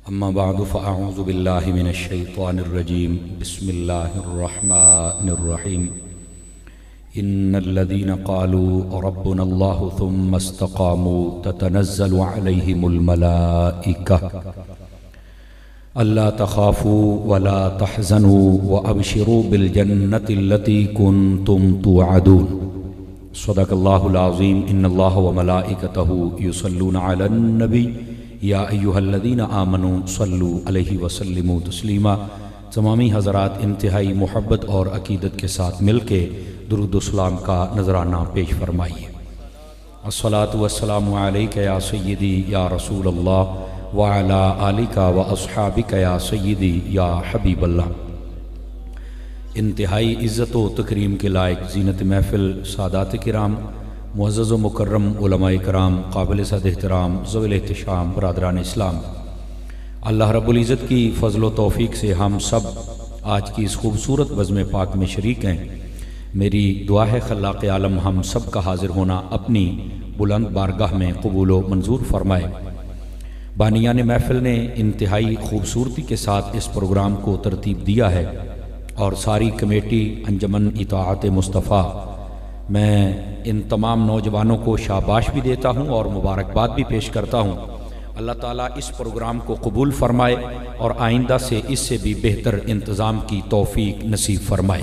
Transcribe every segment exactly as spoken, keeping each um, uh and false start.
अम्मा बादु फ़अऊज़ु बिल्लाहि मिनश्शैतानिर्रजीम बिस्मिल्लाहिर्रहमानिर्रहीम इन्नल्लज़ीना क़ालू रब्बुनल्लाहु थुम्मा इस्तक़ामू ततनज़्ज़लु अलैहिमुल मलाइका अल्ला तख़ाफ़ू वला तहज़नू व अबशिरू बिल जन्नतिल्लती कुन्तुम तुअदून। सदक़ल्लाहुल अज़ीम। इन्नल्लाह व मलाइकतहु युसल्लूना अलन नबी या अय्युहल्लज़ीना आमनू सल्लू अलैहि वसल्लिमू तस्लीमा। तमामी हज़रात इंतहाई मोहब्बत और अक़ीदत के साथ मिल के दुरूद व सलाम का नजराना पेश फरमाइए। अस्सलातु वस्सलामु अलैका या सय्यदी या रसूल अल्लाह व अला आलिका व अस्हाबिका या सय्यदी या हबीबल्लाह। इंतहाई इज़्ज़त व तकरीम के लायक ज़ीनत महफ़िल सादात किराम, मुअज़्ज़ज़ व मुकर्रम उलमाए कराम, काबिल सद एहतराम ज़वील एहतिशाम बरादरान इस्लाम, अल्लाह रब्बुल इज़्ज़त की फ़ज़ल व तौफ़ीक़ से हम सब आज की इस खूबसूरत बज़्म पाक में शरीक हैं। मेरी दुआ है खल्लाक़ आलम हम सब का हाज़िर होना अपनी बुलंद बारगाह में कबूल व मंजूर फरमाए। बानियान महफ़िल ने इंतहाई खूबसूरती के साथ इस प्रोग्राम को तरतीब दिया है और सारी कमेटी अंजमन इताअत मुस्तफ़ा, मैं इन तमाम नौजवानों को शाबाश भी देता हूँ और मुबारकबाद भी पेश करता हूँ। अल्लाह ताला इस प्रोग्राम को कबूल फरमाए और आइंदा से इससे भी बेहतर इंतज़ाम की तौफ़ीक नसीब फरमाए।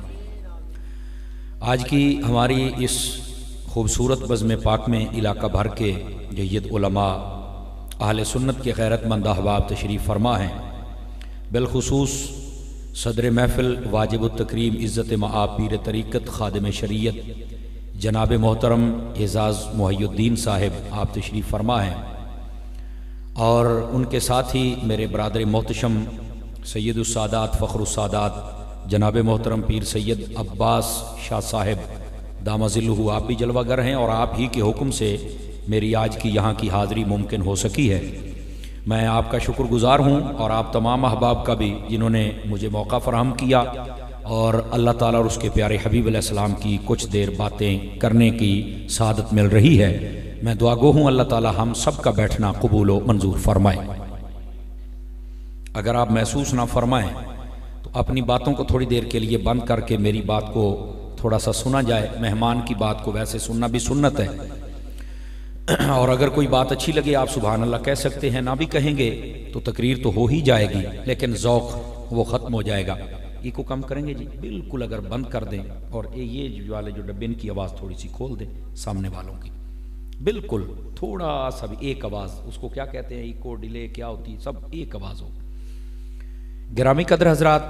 आज की हमारी इस खूबसूरत बज़्म पाक में इलाका भर के जय्यद उलमा अहले सुन्नत के गैरतमंद अहबाब तशरीफ़ फरमा हैं। बिलखुसूस सदर महफ़िल वाजिबुत तकरीम इज़्ज़त मआब पीर तरीक़त ख़ादिम शरीयत जनाब मोहतरम एज़ाज़ मुहय्युद्दीन साहिब आप तशरीफ़ फरमा हैं और उनके साथ ही मेरे बरादर मोहतशम सैयदुस्सादात फ़ख्रुस्सादात जनाब मोहतरम पीर सैयद अब्बास शाह साहिब दामज़िल्लुहु आप भी जलवागर हैं और आप ही के हुक्म से मेरी आज की यहाँ की हाज़िरी मुमकिन हो सकी है। मैं आपका शुक्रगुज़ार हूँ और आप तमाम अहबाब का भी जिन्होंने मुझे मौका फ़राहम किया और अल्लाह ताला और उसके प्यारे हबीब अलैहिस्सलाम की कुछ देर बातें करने की सादत मिल रही है। मैं दुआ गो हूँ अल्लाह ताला हम सब का बैठना कबूल व मंजूर फरमाए। अगर आप महसूस ना फरमाएँ तो अपनी बातों को थोड़ी देर के लिए बंद करके मेरी बात को थोड़ा सा सुना जाए। मेहमान की बात को वैसे सुनना भी सुन्नत है और अगर कोई बात अच्छी लगे आप सुभान अल्लाह कह सकते हैं, ना भी कहेंगे तो तकरीर तो हो ही जाएगी लेकिन ज़ौक़ वो ख़त्म हो जाएगा। ये को कम करेंगे जी, बिल्कुल अगर बंद कर दें और ये वाले जो डब्बे की आवाज़ थोड़ी सी खोल दें सामने वालों की, बिल्कुल थोड़ा सा भी एक आवाज़, उसको क्या कहते हैं, इको डिले क्या होती है, सब एक आवाज़ हो। गिरामी कदर हज़रात,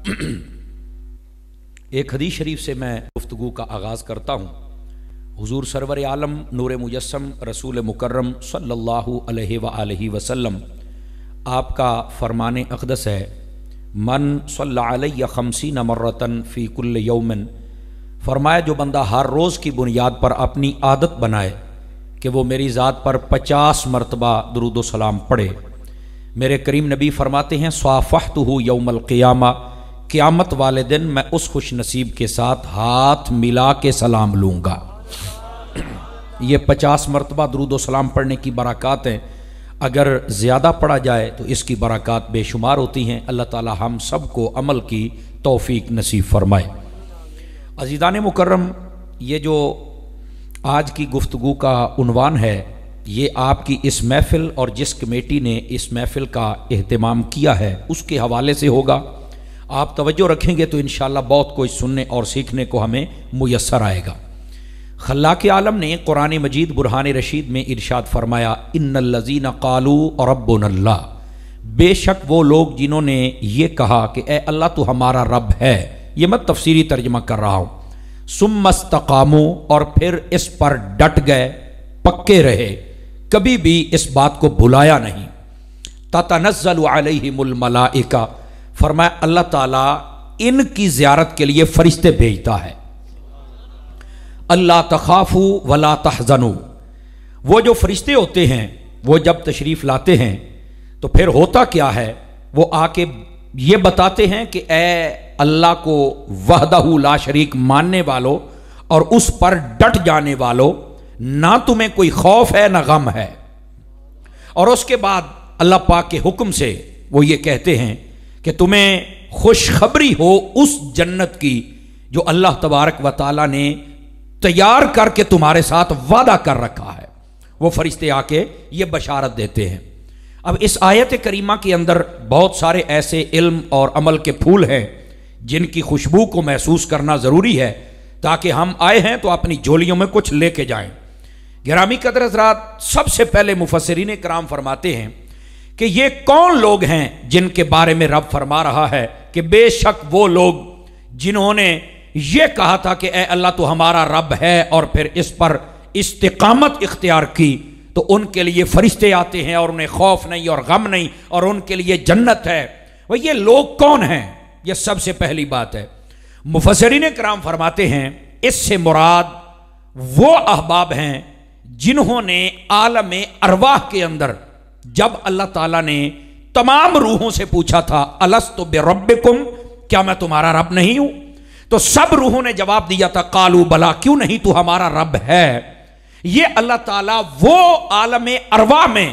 एक हदीस शरीफ से मैं गुफ्तगू का आगाज़ करता हूँ। हुजूर सरवर आलम नूर मुजस्सम रसूल मुकर्रम सल्लल्लाहु अलैहि व आलिहि वसल्लम आपका फरमान अक़दस है, मन सल्ला अलैया खमसीन मर्रतन फ़ी कुल्ल यौमिन, फरमाया जो बंदा हर रोज़ की बुनियाद पर अपनी आदत बनाए कि वो मेरी ज़ात पर पचास मरतबा दुरूद व सलाम पढ़े। मेरे करीम नबी फरमाते हैं, स्वाफ़हतुहु यौमल क़ियामा, क़यामत वाले दिन मैं उस खुश नसीब के साथ हाथ मिला के सलाम लूँगा। ये पचास मरतबा दुरूद व सलाम पढ़ने की बरक़ात हैं। अगर ज़्यादा पढ़ा जाए तो इसकी बरक़ात बेशुमार होती हैं। अल्लाह ताला हम सब को अमल की तौफ़ीक नसीब फरमाए। अज़ीज़ान मुकर्रम, ये जो आज की गुफ्तगू का उन्वान है ये आपकी इस महफ़िल और जिस कमेटी ने इस महफ़िल का एहतमाम किया है उसके हवाले से होगा। आप तवज्जो रखेंगे तो इंशाअल्लाह बहुत कुछ सुनने और सीखने को हमें मुयस्सर आएगा। खल्लाक़ आलम ने कुरान मजीद बुरहान रशीद में इरशाद फरमाया, इन्नल्लज़ीना क़ालू रब्बुनल्लाह, बेशक वो लोग जिन्होंने ये कहा कि ए अल्लाह तू हमारा रब है, ये मैं तफसीरी तर्जमा कर रहा हूँ, सुम्मस्तक़ामू, और फिर इस पर डट गए, पक्के रहे, कभी भी इस बात को भुलाया नहीं। ततनज़्ज़लु अलैहिमुल मलाइका, फरमाया अल्लाह ताला इनकी ज़ियारत के लिए फ़रिश्ते भेजता है। अल्ला तख़ाफ़ू वला तहज़नू, वो जो फरिश्ते होते हैं वो जब तशरीफ़ लाते हैं तो फिर होता क्या है, वो आके ये बताते हैं कि ए अल्लाह को वहदहू ला शरीक मानने वालों और उस पर डट जाने वालों, ना तुम्हें कोई खौफ है ना गम है। और उसके बाद अल्लाह पाक के हुक्म से वो ये कहते हैं कि तुम्हें खुशखबरी हो उस जन्नत की जो अल्लाह तबारक व तआला ने तैयार करके तुम्हारे साथ वादा कर रखा है। वो फरिश्ते आके ये बशारत देते हैं। अब इस आयत करीमा के अंदर बहुत सारे ऐसे इल्म और अमल के फूल हैं जिनकी खुशबू को महसूस करना ज़रूरी है, ताकि हम आए हैं तो अपनी झोलियों में कुछ लेके जाएं। गिरामी कदर हज़रात, सबसे पहले मुफस्सिरीन कराम फरमाते हैं कि ये कौन लोग हैं जिनके बारे में रब फरमा रहा है कि बेशक वो लोग जिन्होंने ये कहा था कि ए अल्लाह तो हमारा रब है और फिर इस पर इस्तिकामत इख्तियार की, तो उनके लिए फरिश्ते आते हैं और उन्हें खौफ नहीं और गम नहीं और उनके लिए जन्नत है। वह ये लोग कौन हैं? यह सबसे पहली बात है। मुफस्सिरीन कराम फरमाते हैं इससे मुराद वो अहबाब हैं जिन्होंने आलम अरवाह के अंदर जब अल्लाह ताला ने तमाम रूहों से पूछा था अलस्तु बिरब्बिकुम, क्या मैं तुम्हारा रब नहीं हूं? तो सब रूहों ने जवाब दिया था कालू बला, क्यों नहीं तू हमारा रब है। ये अल्लाह ताला वो आलम अरवाह में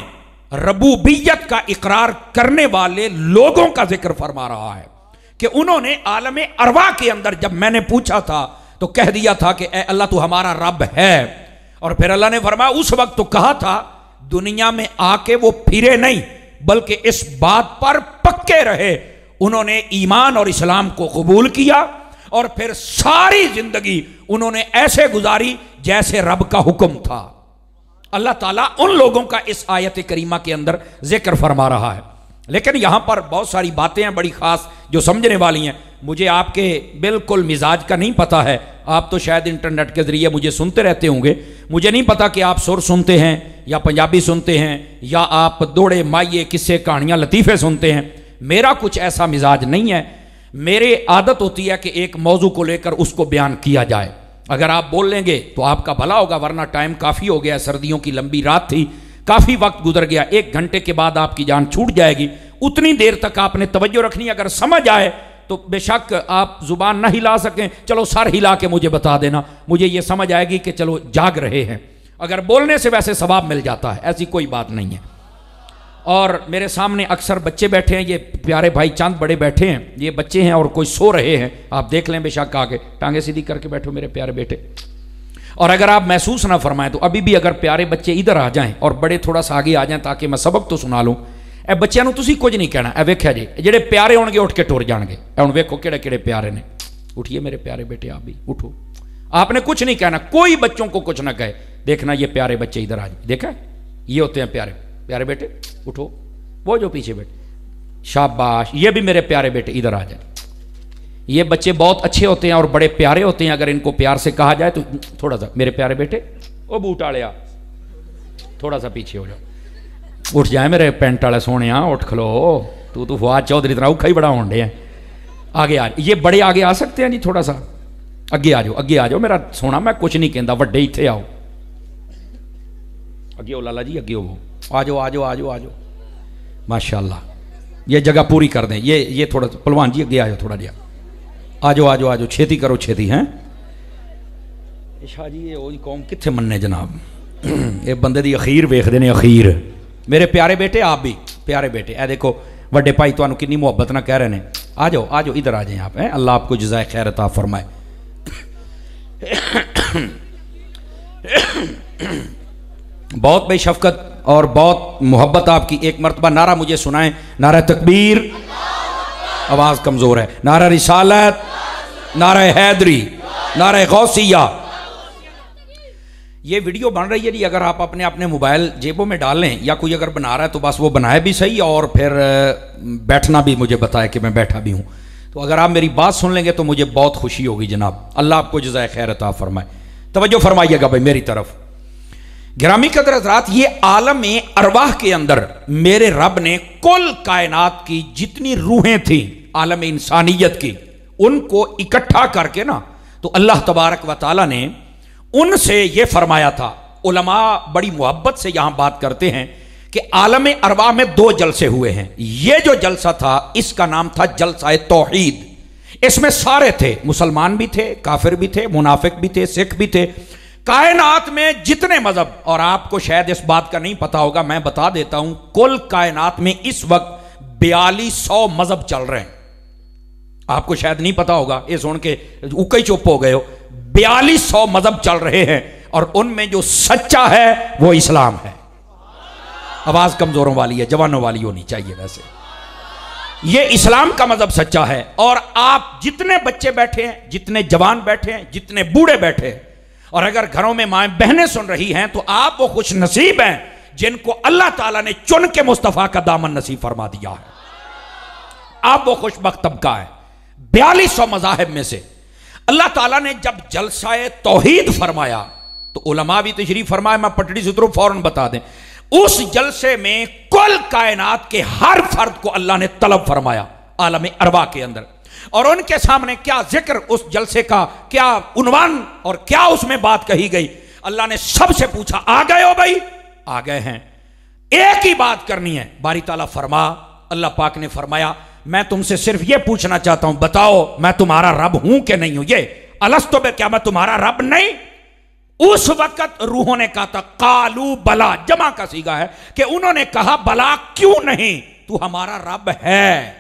रबूबियत का इकरार करने वाले लोगों का जिक्र फरमा रहा है कि उन्होंने आलम अरवाह के अंदर जब मैंने पूछा था तो कह दिया था कि ए अल्लाह तू हमारा रब है। और फिर अल्लाह ने फरमाया उस वक्त तो कहा था, दुनिया में आके वो फिरे नहीं बल्कि इस बात पर पक्के रहे, उन्होंने ईमान और इस्लाम को कबूल किया और फिर सारी जिंदगी उन्होंने ऐसे गुजारी जैसे रब का हुक्म था। अल्लाह ताला उन लोगों का इस आयत करीमा के अंदर जिक्र फरमा रहा है। लेकिन यहां पर बहुत सारी बातें हैं बड़ी खास जो समझने वाली हैं। मुझे आपके बिल्कुल मिजाज का नहीं पता है, आप तो शायद इंटरनेट के जरिए मुझे सुनते रहते होंगे। मुझे नहीं पता कि आप सुर सुनते हैं या पंजाबी सुनते हैं या आप दौड़े माइये किस्से कहानियां लतीफ़े सुनते हैं। मेरा कुछ ऐसा मिजाज नहीं है। मेरी आदत होती है कि एक मौजू को लेकर उसको बयान किया जाए। अगर आप बोल लेंगे तो आपका भला होगा, वरना टाइम काफ़ी हो गया, सर्दियों की लंबी रात थी, काफ़ी वक्त गुजर गया, एक घंटे के बाद आपकी जान छूट जाएगी। उतनी देर तक आपने तवज्जो रखनी। अगर समझ आए तो बेशक आप जुबान ना हिला सकें, चलो सर हिला के मुझे बता देना, मुझे ये समझ आएगी कि चलो जाग रहे हैं। अगर बोलने से वैसे सवाब मिल जाता है, ऐसी कोई बात नहीं है। और मेरे सामने अक्सर बच्चे बैठे हैं, ये प्यारे भाई चंद बड़े बैठे हैं, ये बच्चे हैं और कोई सो रहे हैं, आप देख लें बेशक आके टांगे सीधी करके बैठो मेरे प्यारे बेटे। और अगर आप महसूस ना फरमाएं तो अभी भी अगर प्यारे बच्चे इधर आ जाएं और बड़े थोड़ा सा आगे आ जाएं ताकि मैं सबक तो सुना लूँ। ए बच्चों को तुसीं कुछ नहीं कहना, ए वेख्या जी जेडे प्यारे होणगे उठ के टुर जाणगे। हुण वेखो किहड़े किहड़े प्यारे ने। उठिए मेरे प्यारे बेटे, आप भी उठो। आपने कुछ नहीं कहना, कोई बच्चों को कुछ ना कहे। देखना ये प्यारे बच्चे इधर आ जाए, देखा ये होते हैं प्यारे प्यारे बेटे। उठो, वो जो पीछे बेटे, शाबाश, ये भी मेरे प्यारे बेटे इधर आ जाए। ये बच्चे बहुत अच्छे होते हैं और बड़े प्यारे होते हैं अगर इनको प्यार से कहा जाए तो। थोड़ा सा मेरे प्यारे बेटे, ओ बूट आलिया थोड़ा सा पीछे हो जाओ। उठ जाए मेरे पेंट वाले सोने, उठ खलो, तू तो फवाद चौधरी तरह औखा ही बड़ा होने हैं। आगे आ, ये बड़े आगे आ सकते हैं जी, थोड़ा सा अगे आ जाओ, अगे आ जाओ मेरा सोना, मैं कुछ नहीं कहता, वड्डे इत्थे आओ, अगे हो लाला जी, अगे हो, आ जाओ आ जाओ आ जाओ आ जाओ। माशाल्लाह, ये जगह पूरी कर दें। ये ये थोड़ा पहलवान जी अगे आ जाओ, थोड़ा जिहा आ जाओ आ जाओ आ जाओ, छेती करो छेती हैं। शाह जी ये वो कौम कित्थे मन्ने जनाब, ये बंदे दी अखीर वेखदे ने, अखीर। मेरे प्यारे बेटे, आप भी प्यारे बेटे, ए देखो वड्डे भाई तुहानू कितनी मुहब्बत ना कह रहे हैं। आ जाओ आ जाओ, इधर आ जाए आप, हैं अल्लाह आपको जज़ाए खैर अता फरमाए। बहुत बेशफ़क़त और बहुत मोहब्बत आपकी। एक मरतबा नारा मुझे सुनाएं, नारा तकबीर, आवाज़ कमज़ोर है, नारा रिसालत, नारा हैदरी, नारा गौसिया। ये वीडियो बन रही है जी, अगर आप अपने अपने मोबाइल जेबों में डाल लें या कोई अगर बना रहा है तो बस वो बनाए भी सही और फिर बैठना भी मुझे बताए कि मैं बैठा भी हूँ। तो अगर आप मेरी बात सुन लेंगे तो मुझे बहुत खुशी होगी जनाब। अल्लाह आपको जज़ाए खैर अता फरमाए। तवज्जो फरमाइएगा भाई मेरी तरफ। गिरामी कदर हज़रात, ये आलम अरवाह के अंदर मेरे रब ने कुल कायनात की जितनी रूहें थी आलम इंसानियत की, उनको इकट्ठा करके ना तो अल्लाह तबारक व तआला ने उनसे ये फरमाया था। उलमा बड़ी मोहब्बत से यहां बात करते हैं कि आलम अरवाह में दो जलसे हुए हैं। ये जो जलसा था इसका नाम था जलसा तौहीद। इसमें सारे थे, मुसलमान भी थे, काफिर भी थे, मुनाफिक भी थे, सिख भी थे, कायनात में जितने मजहब, और आपको शायद इस बात का नहीं पता होगा, मैं बता देता हूं, कुल कायनात में इस वक्त बयालीस सौ मजहब चल रहे हैं। आपको शायद नहीं पता होगा, ये सुन के उकई चुप हो गए हो। बयालीस सौ मजहब चल रहे हैं और उनमें जो सच्चा है वो इस्लाम है। आवाज कमजोरों वाली है, जवानों वाली होनी चाहिए। वैसे ये इस्लाम का मजहब सच्चा है। और आप जितने बच्चे बैठे हैं, जितने जवान बैठे हैं, जितने बूढ़े बैठे हैं, और अगर घरों में माएं बहनें सुन रही हैं, तो आप वो खुश नसीब हैं जिनको अल्लाह ताला ने चुन के मुस्तफा का दामन नसीब फरमा दिया है। आप वो खुशबख्त तबका है। बयालीस सौ मज़ाहिब में से अल्लाह ताला ने जब जलसाए तौहीद फरमाया, तो उलमा भी तशरीफ फरमाए, मैं पटड़ी से उतरूं फौरन बता दें, उस जलसे में कुल कायनात के हर फर्द को अल्लाह ने तलब फरमाया आलम अरवा के अंदर। और उनके सामने क्या जिक्र, उस जलसे का क्या उन्वान और क्या उसमें बात कही गई। अल्लाह ने सबसे पूछा, आ गए हो भाई? आ गए हैं। एक ही बात करनी है। बारी ताला फरमा, अल्लाह पाक ने फरमाया, मैं तुमसे सिर्फ यह पूछना चाहता हूं, बताओ मैं तुम्हारा रब हूं कि नहीं हूं? ये अलस्तो में, क्या मैं तुम्हारा रब नहीं? उस वक्त रूहों ने कहा था कालू बला, जमा का सीगा है कि उन्होंने कहा बला क्यों नहीं, तू हमारा रब है।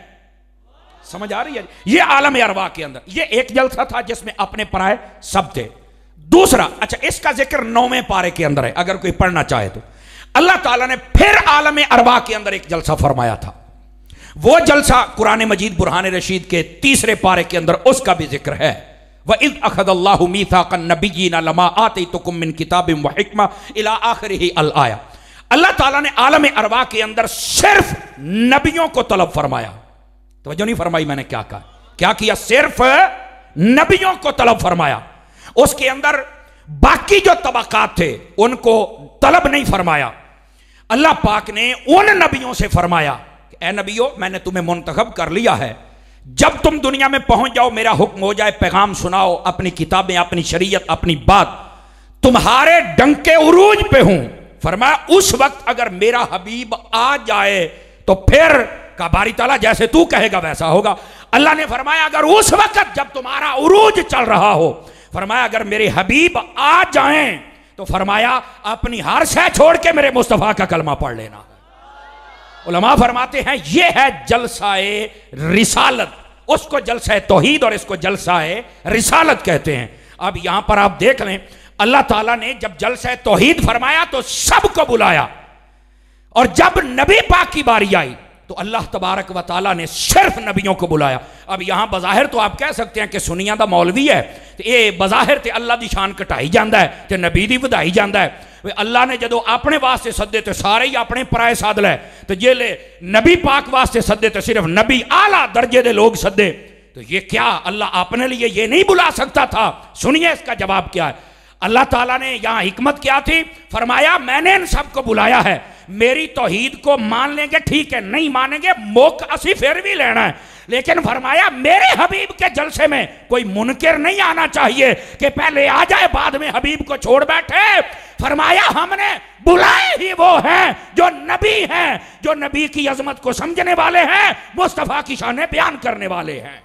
समझ आ रही है? ये आलम अरवा के अंदर ये एक जलसा था जिसमें अपने पराए सब थे। दूसरा, अच्छा इसका जिक्र नौवें पारे के अंदर है, अगर कोई पढ़ना चाहे तो। अल्लाह ताला ने फिर आलम अरवा के अंदर एक जलसा फरमाया था। वो जलसा कुरान मजीद बुरहान रशीद के तीसरे पारे के अंदर उसका भी जिक्र है। वइज़ अख़ज़ल्लाहु मीसाक़न नबिय्यीना लमा आतैतुकुम मिन किताबिन व हिक्मा इला आखिरिही अल आया। अल्लाह ताला ने आलम अरवा के अंदर सिर्फ नबियों को तलब फरमाया। तवज्जो नहीं फरमाई मैंने क्या कहा? क्या किया? सिर्फ नबियों को तलब फरमाया। उसके अंदर बाकी जो तबकात थे उनको तलब नहीं फरमाया। अल्लाह पाक ने उन नबियों से फरमाया, ए नबियों, मैंने तुम्हें मुंतखब कर लिया है, जब तुम दुनिया में पहुंच जाओ, मेरा हुक्म हो जाए, पैगाम सुनाओ, अपनी किताबें, अपनी शरीयत, अपनी बात तुम्हारे डंके उरूज पे हूं। फरमाया उस वक्त अगर मेरा हबीब आ जाए तो फिर का बारी ताला जैसे तू कहेगा वैसा होगा। अल्लाह ने फरमाया अगर उस वक्त जब तुम्हारा उरूज चल रहा हो, फरमाया अगर मेरे हबीब आ जाएं तो फरमाया अपनी हर शय छोड़ के मेरे मुस्तफा का कलमा पढ़ लेना। उलमा फरमाते हैं ये है जलसाए रिसालत। उसको जलसाए तौहीद और इसको जलसाए रिसालत कहते हैं। अब यहां पर आप देख लें, अल्लाह ताला ने जब जलसाए तौहीद फरमाया तो सबको बुलाया, और जब नबी पाक की बारी आई तो अल्लाह तबारक व ताला ने सिर्फ नबियों को बुलाया। अब यहां बज़ाहिर तो आप कह सकते हैं कि सुनिया दा मौलवी है, तो ये बज़ाहिर ते अल्लाह दी शान घटाई जाता है, तो नबी दी वधाई जाता है। अल्लाह ने जो अपने वास्ते सदे तो सारे ही अपने पराए साध लै, तो जे ले नबी पाक वास्ते सदे तो सिर्फ नबी आला दर्जे के लोग सदे। तो ये क्या अल्लाह अपने लिए ये नहीं बुला सकता था? सुनिए इसका जवाब क्या है। अल्लाह ताला ने यहां हिकमत क्या थी? फरमाया मैंने इन सबको बुलाया है, मेरी तौहीद को मान लेंगे ठीक है, नहीं मानेंगे मोक असी फिर भी लेना है, लेकिन फरमाया मेरे हबीब के जलसे में कोई मुनकिर नहीं आना चाहिए कि पहले आ जाए बाद में हबीब को छोड़ बैठे। फरमाया हमने बुलाए ही वो हैं जो नबी हैं, जो नबी की अजमत को समझने वाले हैं, मुस्तफा की शान बयान करने वाले हैं।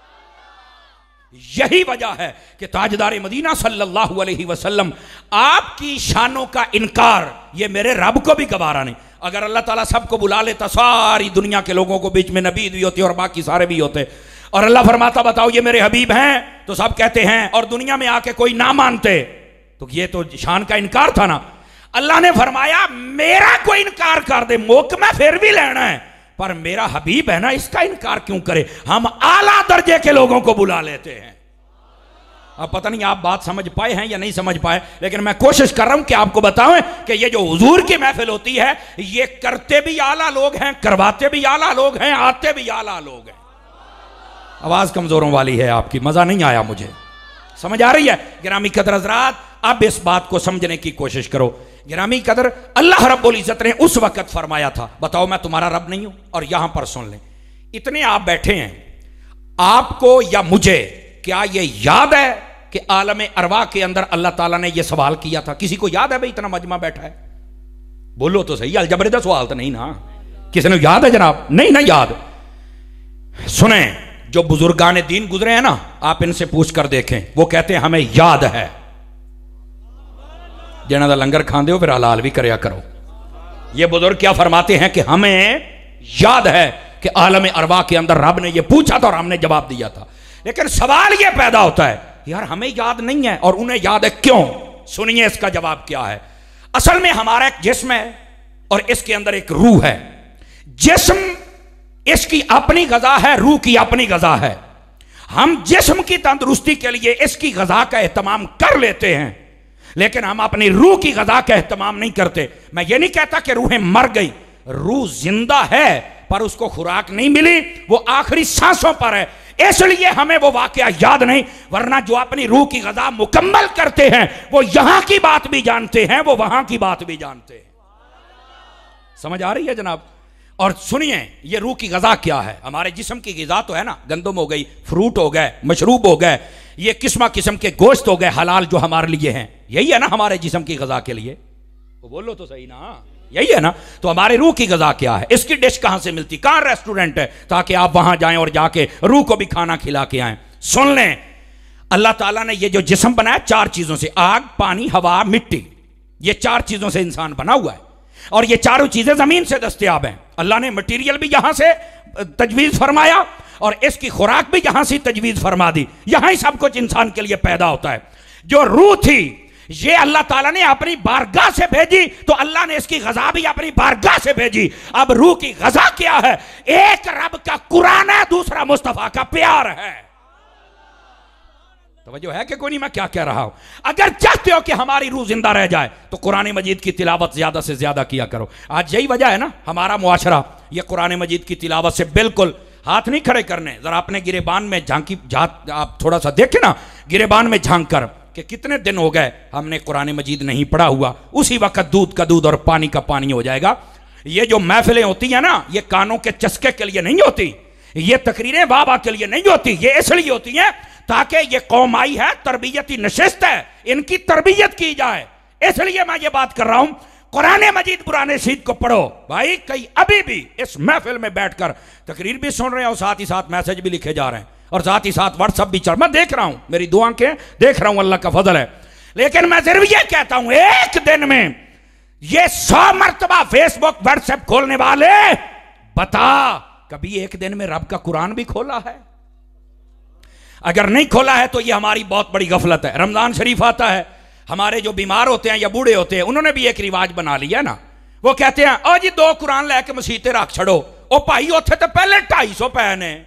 यही वजह है कि ताजदार मदीना सल्लल्लाहु अलैहि वसल्लम आपकी शानों का इनकार ये मेरे रब को भी गवारा नहीं। अगर अल्लाह ताला सबको बुला लेता, सारी दुनिया के लोगों को, बीच में नबी भी होते और बाकी सारे भी होते, और अल्लाह फरमाता बताओ ये मेरे हबीब हैं, तो सब कहते हैं, और दुनिया में आके कोई ना मानते, तो ये तो शान का इनकार था ना। अल्लाह ने फरमाया मेरा कोई इनकार कर दे मोक में फिर भी लेना है, पर मेरा हबीब है ना, इसका इनकार क्यों करे? हम आला दर्जे के लोगों को बुला लेते हैं। अब पता नहीं आप बात समझ पाए हैं या नहीं समझ पाए, लेकिन मैं कोशिश कर रहा हूं कि आपको बताऊं कि ये जो हुजूर की महफिल होती है, ये करते भी आला लोग हैं, करवाते भी आला लोग हैं, आते भी आला लोग हैं। आवाज कमजोरों वाली है आपकी, मजा नहीं आया मुझे, समझ आ रही है? गिरामी कदर हज़रात, अब इस बात को समझने की कोशिश करो। गिरामी कदर, अल्लाह रब्बुल इज्जत ने उस वक्त फरमाया था बताओ मैं तुम्हारा रब नहीं हूं? और यहां पर सुन लें, इतने आप बैठे हैं, आपको या मुझे क्या ये याद है कि आलम अरवा के अंदर अल्लाह ताला ने ये सवाल किया था? किसी को याद है भाई? इतना मजमा बैठा है, बोलो तो सही। अलजबरे का सवाल तो नहीं ना? किसी ने याद है जनाब? नहीं ना याद। सुने, जो बुजुर्गान दीन गुजरे हैं ना, आप इनसे पूछ कर देखें, वो कहते हैं हमें याद है। जिन्हों का लंगर खाते हो फिर हलाल भी करया करो। ये बुजुर्ग क्या फरमाते हैं कि हमें याद है कि आलम अरवा के अंदर रब ने ये पूछा था और हमने जवाब दिया था, लेकिन सवाल ये पैदा होता है यार हमें याद नहीं है और उन्हें याद है, क्यों? सुनिए इसका जवाब क्या है। असल में हमारा एक जिस्म है और इसके अंदर एक रूह है। जिस्म इसकी अपनी गजा है, रूह की अपनी गजा है। हम जिस्म की तंदुरुस्ती के लिए इसकी गजा का एहतमाम कर लेते हैं, लेकिन हम अपनी रूह की गजा का एहतमाम नहीं करते। मैं ये नहीं कहता कि रूहें मर गई, रूह जिंदा है पर उसको खुराक नहीं मिली, वो आखिरी सांसों पर है, इसलिए हमें वो वाकया याद नहीं। वरना जो अपनी रूह की गजा मुकम्मल करते हैं वो यहां की बात भी जानते हैं, वो वहां की बात भी जानते हैं। समझ आ रही है जनाब? और सुनिए ये रूह की गजा क्या है। हमारे जिस्म की ग़िज़ा तो है ना, गंदम हो गई, फ्रूट हो गए, मशरूब हो गए, ये किस्म किस्म के गोश्त हो गए हलाल जो हमारे लिए हैं, यही है ना हमारे जिस्म की गजा के लिए। वो बोलो तो सही ना, यही है ना। तो हमारे रूह की गजा क्या है, इसकी डिश कहां से मिलती, कहां रेस्टोरेंट है ताकि आप वहां जाएं और जाके रूह को भी खाना खिला के आए। सुन लें, अल्लाह ताला ने ये जो जिस्म बनाया चार चीजों से, आग, पानी, हवा, मिट्टी, ये चार चीजों से इंसान बना हुआ है और ये चारों चीजें जमीन से दस्तयाब हैं। अल्लाह ने मटीरियल भी यहां से तजवीज फरमाया और इसकी खुराक भी यहां से तजवीज फरमा दी, यहां ही सब कुछ इंसान के लिए पैदा होता है। जो रूह थी ये अल्लाह ताला ने अपनी बारगाह से भेजी, तो अल्लाह ने इसकी गजा भी अपनी बारगाह से भेजी। अब रूह की गजा क्या है? एक रब का कुरान है, दूसरा मुस्तफा का प्यार है। तवज्जो है कि कोई नहीं मैं क्या कह रहा हूं? अगर चाहते हो कि हमारी रूह जिंदा रह जाए तो कुरान मजीद की तिलावत ज्यादा से ज्यादा किया करो। आज यही वजह है ना हमारा मुआशरा ये कुरान मजीद की तिलावत से बिल्कुल हाथ नहीं खड़े करने। जरा अपने गिरेबान में झांकी, आप थोड़ा सा देखें ना गिरेबान में झांक कर कि कितने दिन हो गए हमने कुरान मजीद नहीं पढ़ा हुआ। उसी वक्त दूध का दूध और पानी का पानी हो जाएगा। ये जो महफिलें होती हैं ना, ये कानों के चस्के के लिए नहीं होती, ये तकरीरें वाह वाह के लिए नहीं होती, ये इसलिए होती हैं ताकि ये कौम आई है, तरबियती नशिस्त है, इनकी तरबियत की जाए। इसलिए मैं ये बात कर रहा हूं, कुरान मजीद पुराने शीत को पढ़ो भाई। कई अभी भी इस महफिल में बैठकर तकरीर भी सुन रहे हैं और साथ ही साथ मैसेज भी लिखे जा रहे हैं और साथ ही साथ व्हाट्सएप भी चल, मैं देख रहा हूं, मेरी दो आंखें देख रहा हूं, अल्लाह का फजल है। लेकिन मैं सिर्फ ये कहता हूं एक दिन में ये सौ मरतबा फेसबुक व्हाट्सएप खोलने वाले बता कभी एक दिन में रब का कुरान भी खोला है? अगर नहीं खोला है तो ये हमारी बहुत बड़ी गफलत है। रमजान शरीफ आता है, हमारे जो बीमार होते हैं या बूढ़े होते हैं उन्होंने भी एक रिवाज बना लिया ना, वो कहते हैं ओ जी दो कुरान लैके मसीते रख छड़ो। ओ भाई उथे तो पहले ढाई सौ पै ने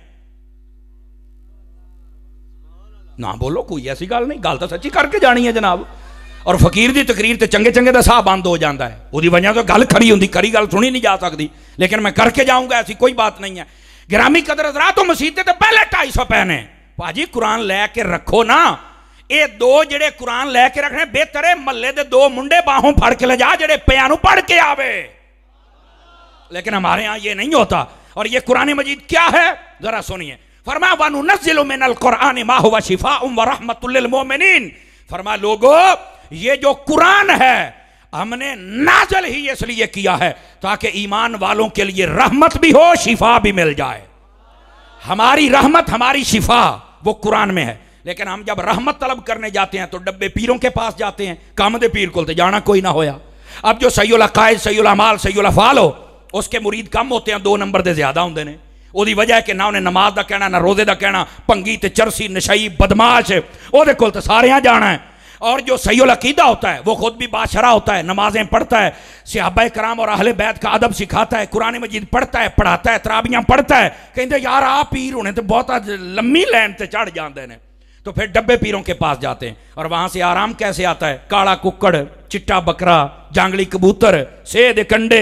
ना, बोलो कोई ऐसी गल नहीं, गल तो सच्ची करके जानी है जनाब। और फकीर की तकरीर तो चंगे चंगे का साह बंद हो जाता है, उसकी वजह तो गल खड़ी होंगी, खरी गल सुनी नहीं जा सकती, लेकिन मैं करके जाऊंगा, ऐसी कोई बात नहीं है। गिरामी कदर हज़रात, तो मसीते तो पहले ढाई सौ पै ने। भाजी कुरान लैके रखो ना, ये दो जेड़े कुरान लैके रखने बेहतर है महल्ले दे दो मुंडे बाहों फड़ के ले जा जेड़े पिया पढ़ के आवे। लेकिन हमारे यहां ये नहीं होता। और ये कुरान मजीद क्या है जरा सुनिए। फरमा वनुनज़्ज़िलु मिनल कुरआनि मा हुवा शिफाउन व रहमतुल लिल मोमिनीन। फरमा लोगो ये जो कुरान है हमने नाज़िल ही इसलिए किया है ताकि ईमान वालों के लिए रहमत भी हो, शिफा भी मिल जाए। हमारी रहमत, हमारी शिफा वो कुरान में है। लेकिन हम जब रहमत तलब करने जाते हैं तो डब्बे पीरों के पास जाते हैं, काम दे पीर को तो जाना कोई ना होया। अब जो सहीउल अकायद, सहीउल अमाल, सहीउल अफ़ाल हो उसके मुरीद कम होते हैं, दो नंबर के ज्यादा होंगे ने। ਉਹਦੀ वजह है कि ना उन्हें नमाज का कहना ना रोजे का कहना, भंगी ते चरसी नशई बदमाश ਉਹਦੇ कोल तो सारे यहाँ जाना है। और जो सहीउल अकीदा होता है वो खुद भी बाशरा होता है, नमाजें पढ़ता है, सहाबा कराम और अहले बैत का अदब सिखाता है, कुरान मजीद पढ़ता है, पढ़ाता है, तराबियां पढ़ता है। कहते यार आ पीर होने तो बहुत लम्मी लैन से चढ़ जाते हैं, तो फिर डब्बे पीरों के पास जाते हैं। और वहां से आराम कैसे आता है? काला कुक्कड़, चिट्टा बकरा, जांगली कबूतर, सेध कंडे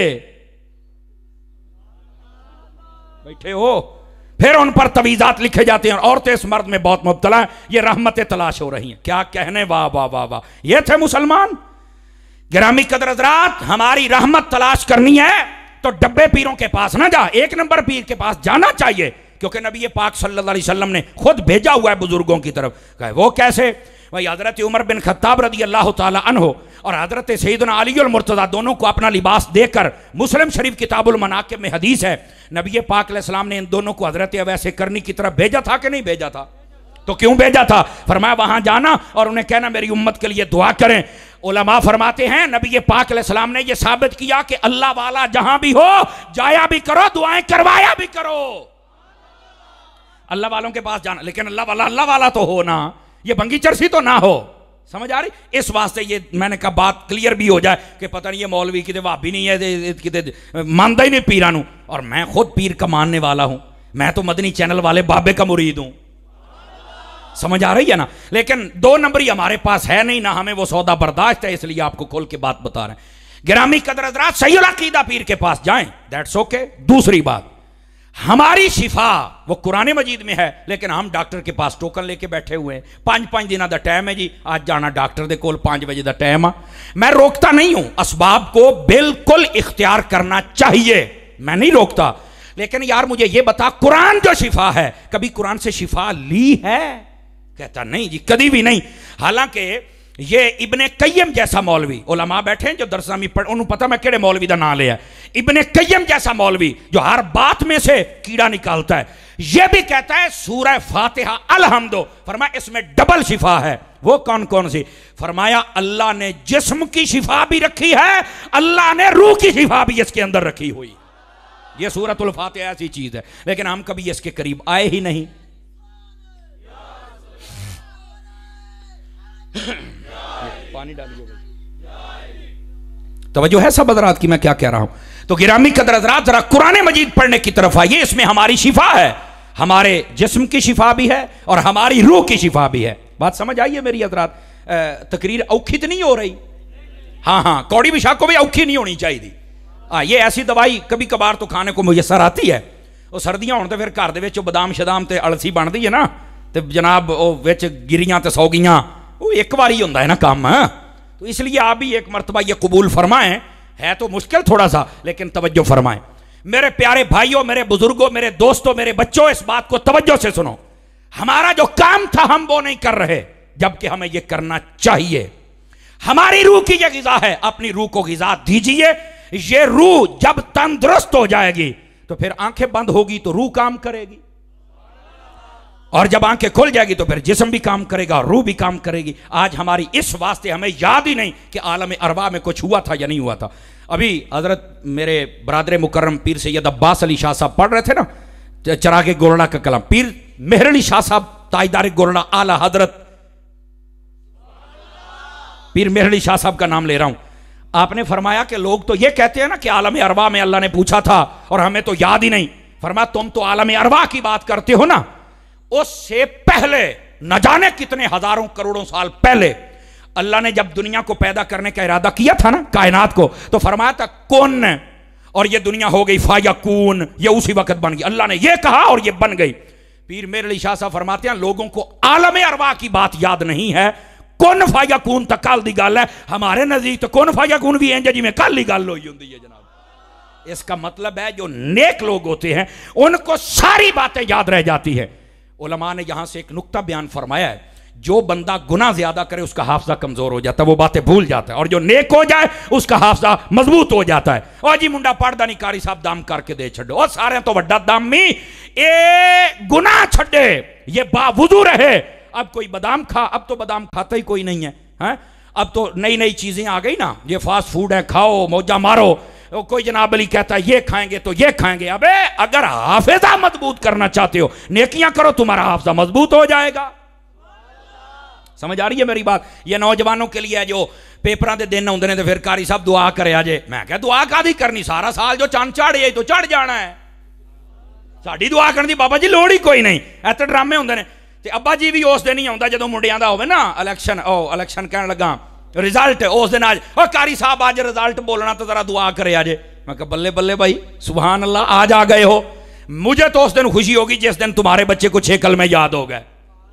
बैठे हो, फिर उन पर तवीज़ात लिखे जाते हैं। और औरतें इस मर्द में बहुत मुब्तला है, ये रहमतें तलाश हो रही हैं। क्या कहने, वाह वाह वाह वाह। ये थे मुसलमान। गिरामी कदर हज़रात, हमारी रहमत तलाश करनी है तो डब्बे पीरों के पास ना जा, एक नंबर पीर के पास जाना चाहिए, क्योंकि नबी पाक सल्लल्लाहु अलैहि वसल्लम ने खुद भेजा हुआ है बुजुर्गों की तरफ। कहे वो कैसे? भाई हजरत उमर बिन खत्ताब रदी अल्लाह ताला अन्हो और हजरत सैयदना अली अल मुर्तज़ा दोनों को अपना लिबास देकर, मुस्लिम शरीफ किताबुल मनाकिब में हदीस है, नबी पाक अलैहिस्सलाम ने इन दोनों को हजरत अवैस करनी की तरफ भेजा था कि नहीं भेजा था? तो क्यों भेजा था? फरमाया वहां जाना और उन्हें कहना मेरी उम्मत के लिए दुआ करें। उलमा फरमाते हैं नबी पाक अलैहिस्सलाम ने यह साबित किया कि अल्लाह वाला जहां भी हो जाया भी करो, दुआएं करवाया भी करो। अल्लाह वालों के पास जाना, लेकिन अल्लाह वाला अल्लाह वाला तो हो ना, ये बंगी चरसी तो ना हो। समझ आ रही? इस वास्ते ये मैंने कहा बात क्लियर भी हो जाए कि पता नहीं ये मौलवी किते भाभी नहीं है, किते मानता ही नहीं पीरा नू, और मैं खुद पीर का मानने वाला हूं। मैं तो मदनी चैनल वाले बाबे का मुरीद हूं। समझ आ रही है ना? लेकिन दो नंबरी हमारे पास है नहीं, ना हमें वो सौदा बर्दाश्त है, इसलिए आपको खोल के बात बता रहे हैं। गिरामी कदर हज़रात, सही अकीदा पीर के पास जाएं, दैट्स ओके। दूसरी बात, हमारी शिफा वो कुरान मजीद में है, लेकिन हम डॉक्टर के पास टोकन लेके बैठे हुए हैं। पांच पांच दिन का टाइम है जी, आज जाना डॉक्टर दे कोल, पांच बजे का टाइम आ। मैं रोकता नहीं हूं, असबाब को बिल्कुल इख्तियार करना चाहिए, मैं नहीं रोकता। लेकिन यार मुझे ये बता, कुरान जो शिफा है, कभी कुरान से शिफा ली है? कहता नहीं जी, कभी भी नहीं। हालांकि ये इब्ने कय्यम जैसा मौलवी, उलमा बैठे हैं जो दरसामी पढ़, उन्होंने पता मैं केड़े मौलवी का नाम लिया, इब्ने कय्यम जैसा मौलवी जो हर बात में से कीड़ा निकालता है, ये भी कहता है सूरह फातिहा अलहम्दो, फरमाया इसमें डबल शिफा है। वो कौन कौन सी? फरमाया अल्लाह ने जिस्म की शिफा भी रखी है, अल्लाह ने रूह की शिफा भी इसके अंदर रखी हुई। ये सूरतुल फातिहा ऐसी चीज है, लेकिन हम कभी इसके करीब आए ही नहीं। पानी डालिए, तवज्जो है सब हज़रात की मैं क्या कह रहा हूं? तो गिरामी कदर हज़रात, जरा कुरान मजीद पढ़ने की तरफ आइए, इसमें हमारी शिफा है, हमारे जिस्म की शिफा भी है और हमारी रूह की शिफा भी है। बात समझ आइए मेरी हज़रात? तकरीर औखी तो नहीं हो रही? हाँ हाँ, कौड़ी भी शाख को भी औखी नहीं होनी चाहिए। हाँ, ये ऐसी दवाई कभी कभार तो खाने को मुयसर आती है। वो सर्दियां होने तो फिर घर दे बदाम शदाम ते अलसी बनती है ना, तो जनाब वो विच गिरियां ते सौगियां, वो एक बार ही होता है ना काम। तो इसलिए आप भी एक मरतबा ये कबूल फरमाएं, है तो मुश्किल थोड़ा सा, लेकिन तवज्जो फरमाएं। मेरे प्यारे भाइयों, मेरे बुजुर्गों, मेरे दोस्तों, मेरे बच्चों, इस बात को तवज्जो से सुनो। हमारा जो काम था हम वो नहीं कर रहे, जबकि हमें ये करना चाहिए। हमारी रूह की ये गिज़ा है, अपनी रूह को गिज़ा दीजिए। ये रूह जब तंदुरुस्त हो जाएगी तो फिर आंखें बंद होगी तो रूह काम करेगी, और जब आंखें खुल जाएगी तो फिर जिस्म भी काम करेगा और रूह भी काम करेगी। आज हमारी इस वास्ते हमें याद ही नहीं कि आलम अरवा में कुछ हुआ था या नहीं हुआ था। अभी हजरत मेरे बरादर मुकर्रम पीर सैयद अब्बास अली शाह साहब पढ़ रहे थे ना चरागे गोरड़ा का कलाम, पीर मेहर अली शाह साहब ताजदार गोरड़ा आला हजरत पीर मेहर अली शाह साहब का नाम ले रहा हूं। आपने फरमाया कि लोग तो ये कहते हैं ना कि आलम अरवा में अल्लाह ने पूछा था और हमें तो याद ही नहीं। फरमाया तुम तो आलम अरवा की बात करते हो ना, उससे पहले न जाने कितने हजारों करोड़ों साल पहले अल्लाह ने जब दुनिया को पैदा करने का इरादा किया था ना, कायनात को, तो फरमाया था कौन, और ये दुनिया हो गई फायकून, ये उसी वक्त बन गई। अल्लाह ने ये कहा और ये बन गई। पीर मेरे अली शाह साहब फरमाते हैं लोगों को आलम अरवा की बात याद नहीं है, कौन फायकून तक कल दी गल है। हमारे नजदीक तो कौन फायकून भी है जिमें कल ही गल हुई होंगी है जनाब। इसका मतलब है जो नेक लोग होते हैं उनको सारी बातें याद रह जाती है। उलमा ने यहां से एक नुक्ता बयान फरमाया है, जो बंदा गुनाह ज्यादा करे उसका हाफजा कमजोर हो जाता है, वो बातें भूल जाता है, और जो नेक हो जाए उसका हाफजा मजबूत हो जाता है। और जी मुंडा पढ़दा नहीं, कारी साहब दाम करके दे छो, और सारे तो वड्डा दामी ए गुनाह छड़े, ये बावजू रहे। अब कोई बादाम खा, अब तो बादाम खाता ही कोई नहीं है, है? अब तो नई नई चीजें आ गई ना, ये फास्ट फूड है, खाओ मौजा मारो। कोई जनाब अली कहता है ये खाएंगे तो ये खाएंगे। अबे अगर हाफिजा मजबूत करना चाहते हो नेकियां करो, तुम्हारा हाफिजा मजबूत हो जाएगा। समझ आ रही है मेरी बात? ये नौजवानों के लिए है जो पेपर के दिन आते हैं तो फिर कारी साहब दुआ करे आजे। मैं क्या दुआ कादी करनी, सारा साल जो चंद चढ़ तो चढ़ जाना है, साड़ी दुआ करने की बाबा जी लोड़ ही कोई नहीं। ऐसे ड्रामे होंगे ने, अब्बा जी भी उस दिन ही आता जो मुंडिया का हो ना इलैक्शन, ओ इलैक्शन कह लगा रिजल्ट उस दिन आज, और कारी साहब आज रिजल्ट बोलना तो जरा दुआ करे आजे। मैं कहा बल्ले बल्ले भाई सुभान अल्लाह, आज आ गए हो। मुझे तो उस दिन खुशी होगी जिस दिन तुम्हारे बच्चे को छह कलमे याद हो गए।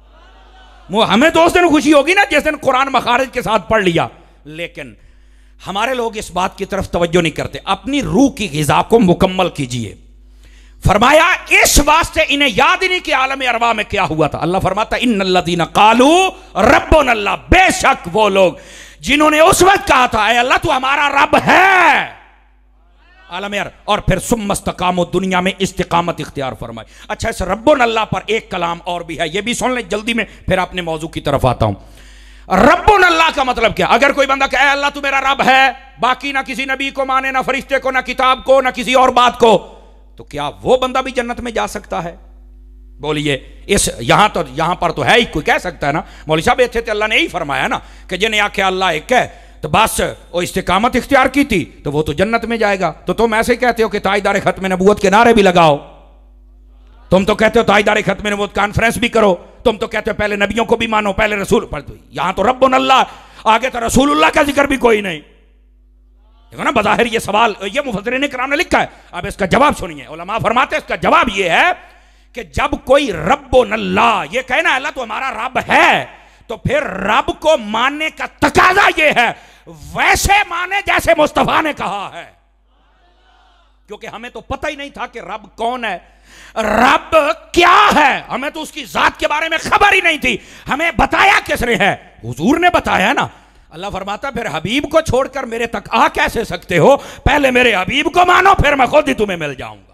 हमें तो उस दिन खुशी होगी ना जिस दिन कुरान मखारिज के साथ पढ़ लिया। लेकिन हमारे लोग इस बात की तरफ तवज्जो नहीं करते। अपनी रूह की ग़िज़ा को मुकम्मल कीजिए। फरमाया इस वास्ते इन्हें याद ही नहीं कि आलम अरवा में क्या हुआ था। अल्लाह फरमाता इन्नल्लज़ीना क़ालू रब्बुनल्लाह, बेशक वो लोग जिन्होंने उस वक्त कहा था ऐ अल्लाह तू हमारा रब है, आलम अर, और फिर सुम्मस्तकामो, दुनिया में इस्तिकामत इख्तियार फरमाए। अच्छा, इस रब्बुनल्लाह पर एक कलाम और भी है, ये भी सुन ले जल्दी में, फिर अपने मौजू की तरफ आता हूं। रब्बुन अल्लाह का मतलब क्या? अगर कोई बंदा कहे अल्लाह तू मेरा रब है, बाकी ना किसी नबी को माने, ना फरिश्ते को, ना किताब को, ना किसी और बात को, तो क्या वो बंदा भी जन्नत में जा सकता है? बोलिए। इस यहां तो यहां पर तो है ही, कोई कह सकता है ना मौलवी साहब इतने तो अल्लाह ने यही फरमाया ना कि जिन्हें आख्या अल्लाह एक है तो बस वो इस्तिकामत इख्तियार की थी तो वो तो जन्नत में जाएगा। तो तुम ऐसे ही कहते हो कि ताजदार खत्म नबूवत के नारे भी लगाओ, तुम तो कहते हो ताजदार खत्म नबूवत कॉन्फ्रेंस भी करो, तुम तो कहते हो पहले नबियों को भी मानो, पहले रसूल पर। तो यहां तो रब्बुन अल्लाह, आगे तो रसूलुल्लाह का जिक्र भी कोई नहीं। देखो ना, बज़ाहिर ये सवाल ये मुफस्सिरीन किराम ने लिखा है, अब इसका जवाब सुनिए। उलमा फरमाते हैं इसका जवाब ये है कि जब कोई रब्बुन अल्लाह ये कहे ना अल्लाह तो हमारा रब है, तो फिर रब को मानने का तकाजा ये है वैसे माने जैसे मुस्तफा ने कहा है, क्योंकि हमें तो पता ही नहीं था कि रब कौन है, रब क्या है, हमें तो उसकी जात के बारे में खबर ही नहीं थी। हमें बताया किसने है? हुजूर ने बताया ना। अल्लाह फरमाता फिर हबीब को छोड़कर मेरे तक आ कैसे सकते हो? पहले मेरे हबीब को मानो, फिर मैं खुद ही तुम्हें मिल जाऊंगा।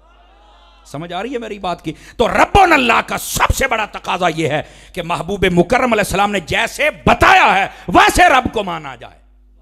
समझ आ रही है मेरी बात की? तो रब्बुन अल्लाह का सबसे बड़ा तकाजा यह है कि महबूब मुकर्रम अलैहिस्सलाम ने जैसे बताया है वैसे रब को माना जाए।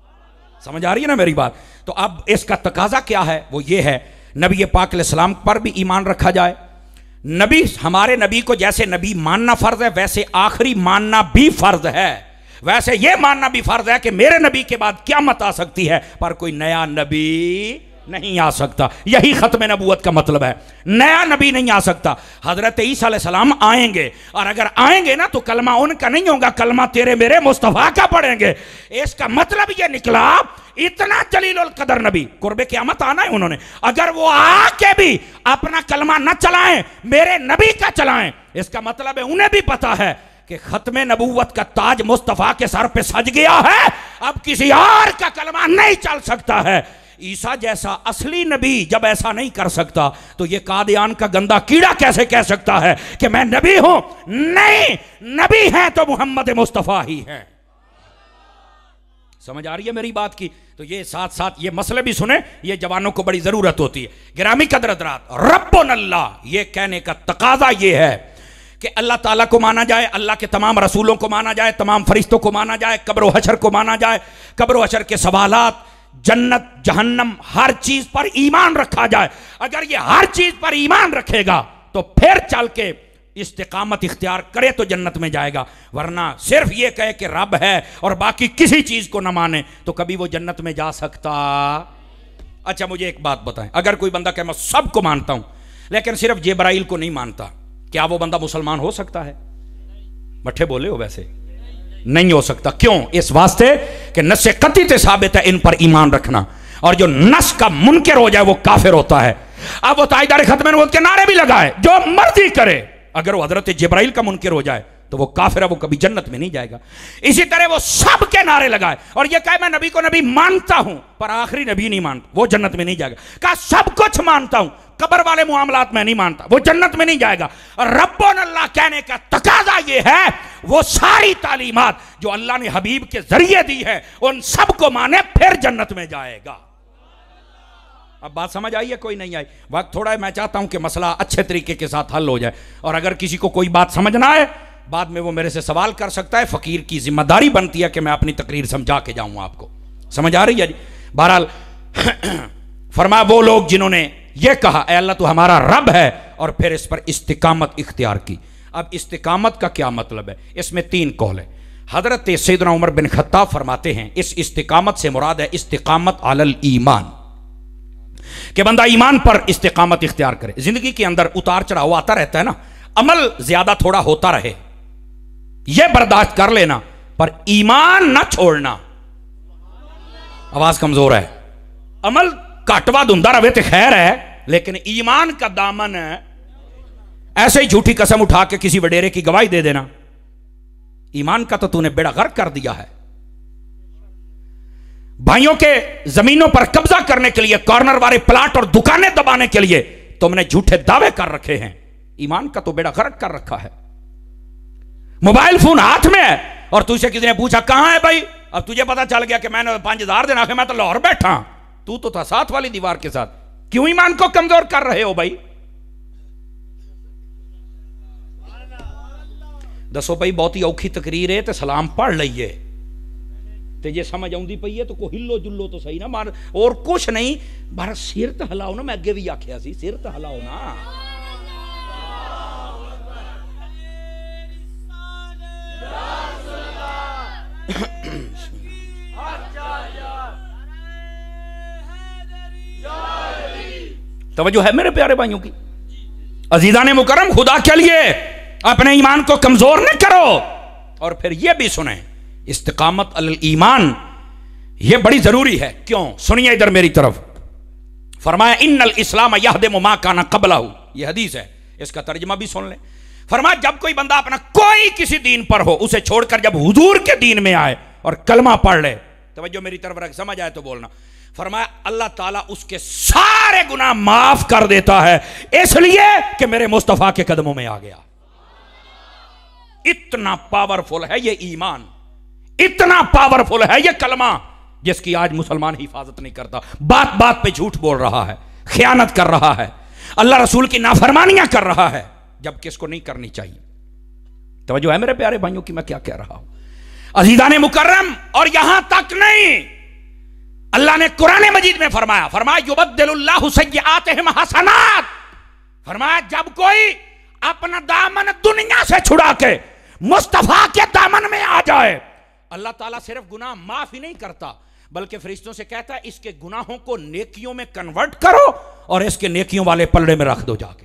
समझ आ रही है ना मेरी बात? तो अब इसका तकाजा क्या है? वो ये है नबी पाक अलैहिस्सलाम पर भी ईमान रखा जाए। नबी, हमारे नबी को जैसे नबी मानना फर्ज है वैसे आखिरी मानना भी फर्ज है। वैसे ये मानना भी फर्ज है कि मेरे नबी के बाद क़यामत आ सकती है पर कोई नया नबी नहीं आ सकता। यही खत्म नबूवत का मतलब है, नया नबी नहीं आ सकता। हजरत ईसा अलैहिस्सलाम आएंगे और अगर आएंगे ना तो कलमा उनका नहीं होगा, कलमा तेरे मेरे मुस्तफा का पढ़ेंगे। इसका मतलब ये निकला इतना जलीलुल कदर नबी, कुर्बे क़यामत आना है उन्होंने, अगर वो आके भी अपना कलमा न चलाएं मेरे नबी का चलाएं, इसका मतलब है उन्हें भी पता है कि खत्म नबूवत का ताज मुस्तफा के सर पे सज गया है, अब किसी और का कलमा नहीं चल सकता है। ईसा जैसा असली नबी जब ऐसा नहीं कर सकता तो ये कादियान का गंदा कीड़ा कैसे कह सकता है कि मैं नबी हूं? नहीं, नबी है तो मोहम्मद मुस्तफा ही है। समझ आ रही है मेरी बात की? तो ये साथ साथ ये मसले भी सुने, ये जवानों को बड़ी जरूरत होती है। गिरामी कदर हज़रात, रब्बुन अल्लाह ये कहने का तकाजा ये है कि अल्लाह ताला को माना जाए, अल्लाह के तमाम रसूलों को माना जाए, तमाम फरिश्तों को माना जाए, कब्र व हशर को माना जाए, कब्र व हशर के सवालात, जन्नत जहन्नम, हर चीज पर ईमान रखा जाए। अगर ये हर चीज पर ईमान रखेगा तो फिर चल के इस्तिकामत इख्तियार करे तो जन्नत में जाएगा, वरना सिर्फ ये कहे कि रब है और बाकी किसी चीज को ना माने तो कभी वो जन्नत में जा सकता? अच्छा मुझे एक बात बताएं, अगर कोई बंदा कहे मैं सबको मानता हूं लेकिन सिर्फ जिब्राइल को नहीं मानता, क्या वो बंदा मुसलमान हो सकता है? मठे बोले हो? वैसे नहीं हो सकता। क्यों? इस वास्ते कि नस कती से साबित है इन पर ईमान रखना, और जो नस का मुनकर हो जाए वो काफिर होता है। अब वो ताजदार खत्म नबूवत के नारे भी लगाए, जो मर्जी करे, अगर वो हजरत जिब्राइल का मुनकर हो जाए तो वो काफिर है, वो कभी जन्नत में नहीं जाएगा। इसी तरह वो सब के नारे लगाए और ये कहे मैं नबी को नबी मानता हूं पर आखिरी नबी नहीं मानता, वो जन्नत में नहीं जाएगा। कहा सब कुछ मानता हूं, कब्र वाले मामलात में नहीं मानता, वो जन्नत में नहीं जाएगा। और रब्बुन अल्लाह कहने का तकाजा ये है वो सारी तालीमात जो अल्लाह ने हबीब के जरिए दी है उन सबको माने, फिर जन्नत में जाएगा। अब बात समझ आई है? कोई नहीं आई? वक्त थोड़ा है, मैं चाहता हूं कि मसला अच्छे तरीके के साथ हल हो जाए, और अगर किसी को कोई बात समझना है बाद में वो मेरे से सवाल कर सकता है। फकीर की जिम्मेदारी बनती है कि मैं अपनी तकरीर समझा के जाऊं आपको। समझ आ रही है जी? बहरहाल फरमा वो लोग जिन्होंने ये कहा ऐ अल्लाह तू हमारा रब है और फिर इस पर इस्तिकामत इख्तियार की। अब इस्तिकामत का क्या मतलब है? इसमें तीन कौल है। हजरत सैयदना उमर बिन खत्ताब फरमाते हैं इस इस्तिकामत से मुराद है इस्तिकामत अलल ईमान, कि बंदा ईमान पर इस्तिकामत इख्तियार करे। जिंदगी के अंदर उतार चढ़ाव आता रहता है ना, अमल ज्यादा थोड़ा होता रहे यह बर्दाश्त कर लेना पर ईमान ना छोड़ना। आवाज कमजोर है। अमल घटवा धुंधा रहे तो खैर है, लेकिन ईमान का दामन है ऐसे ही झूठी कसम उठा के किसी वडेरे की गवाही दे देना, ईमान का तो तूने बेड़ा गर्क कर दिया है। भाइयों के जमीनों पर कब्जा करने के लिए, कॉर्नर वाले प्लाट और दुकानें दबाने के लिए तुमने झूठे दावे कर रखे हैं, ईमान का तो बेड़ा गर्क कर रखा है। मोबाइल फोन हाथ में है और तुझसे किसी ने पूछा कहां है भाई, अब तुझे पता चल गया कि मैंने पांच हजार दिन आके मैं तो लाहौर बैठा, तू तो था साथ वाली दीवार के साथ। क्यों ईमान को कमजोर कर रहे हो भाई? दसो भाई बहुती औखी तकरीर है तो सलाम पढ़ लीए तो जे समझ आती पई है तो को हिलो जुलो तो सही ना मार और कुछ नहीं बार सिर तो हिलाओ ना। मैं अगे भी आख्या सी सिर तो हिलाओ ना। तवज्जो है मेरे प्यारे भाइयों की। अजीज़ान मुकर्रम, खुदा के लिए अपने ईमान को कमजोर न करो। और फिर यह भी सुने, इस्तिकामत अलल ईमान यह बड़ी जरूरी है। क्यों? सुनिए इधर मेरी तरफ। फरमाया इन्नल इस्लाम यहदिमु मा काना क़ब्लहु, यह हदीस है, इसका तर्जुमा भी सुन ले। फरमाया जब कोई बंदा अपना कोई किसी दीन पर हो, उसे छोड़कर जब हुजूर के दीन में आए और कलमा पढ़ ले, तवज्जो मेरी तरफ रख, समझ आए तो बोलना। फरमाया अल्लाह ताला उसके सारे गुनाह माफ कर देता है, इसलिए कि मेरे मुस्तफा के कदमों में आ गया। इतना पावरफुल है ये ईमान, इतना पावरफुल है ये कलमा, जिसकी आज मुसलमान हिफाजत नहीं करता। बात बात पे झूठ बोल रहा है, खयानत कर रहा है, अल्लाह रसूल की नाफरमानियां कर रहा है, जबकि इसको नहीं करनी चाहिए। तवज्जो है मेरे प्यारे भाइयों की मैं क्या कह रहा हूं। अजीज़ाने मुकर्रम, और यहां तक नहीं, अल्लाह ने कुरान मजीद में फरमाया, फरमाया युबद्दिलुल्लाहु सय्यआतिहिम हसनात। फरमाया जब कोई अपना दामन दुनिया से छुड़ा के मुस्तफा के दामन में आ जाए, अल्लाह ताला सिर्फ गुनाह माफ ही नहीं करता, बल्कि फरिश्तों से कहता है इसके गुनाहों को नेकियों में कन्वर्ट करो और इसके नेकियों वाले पलड़े में रख दो जाके।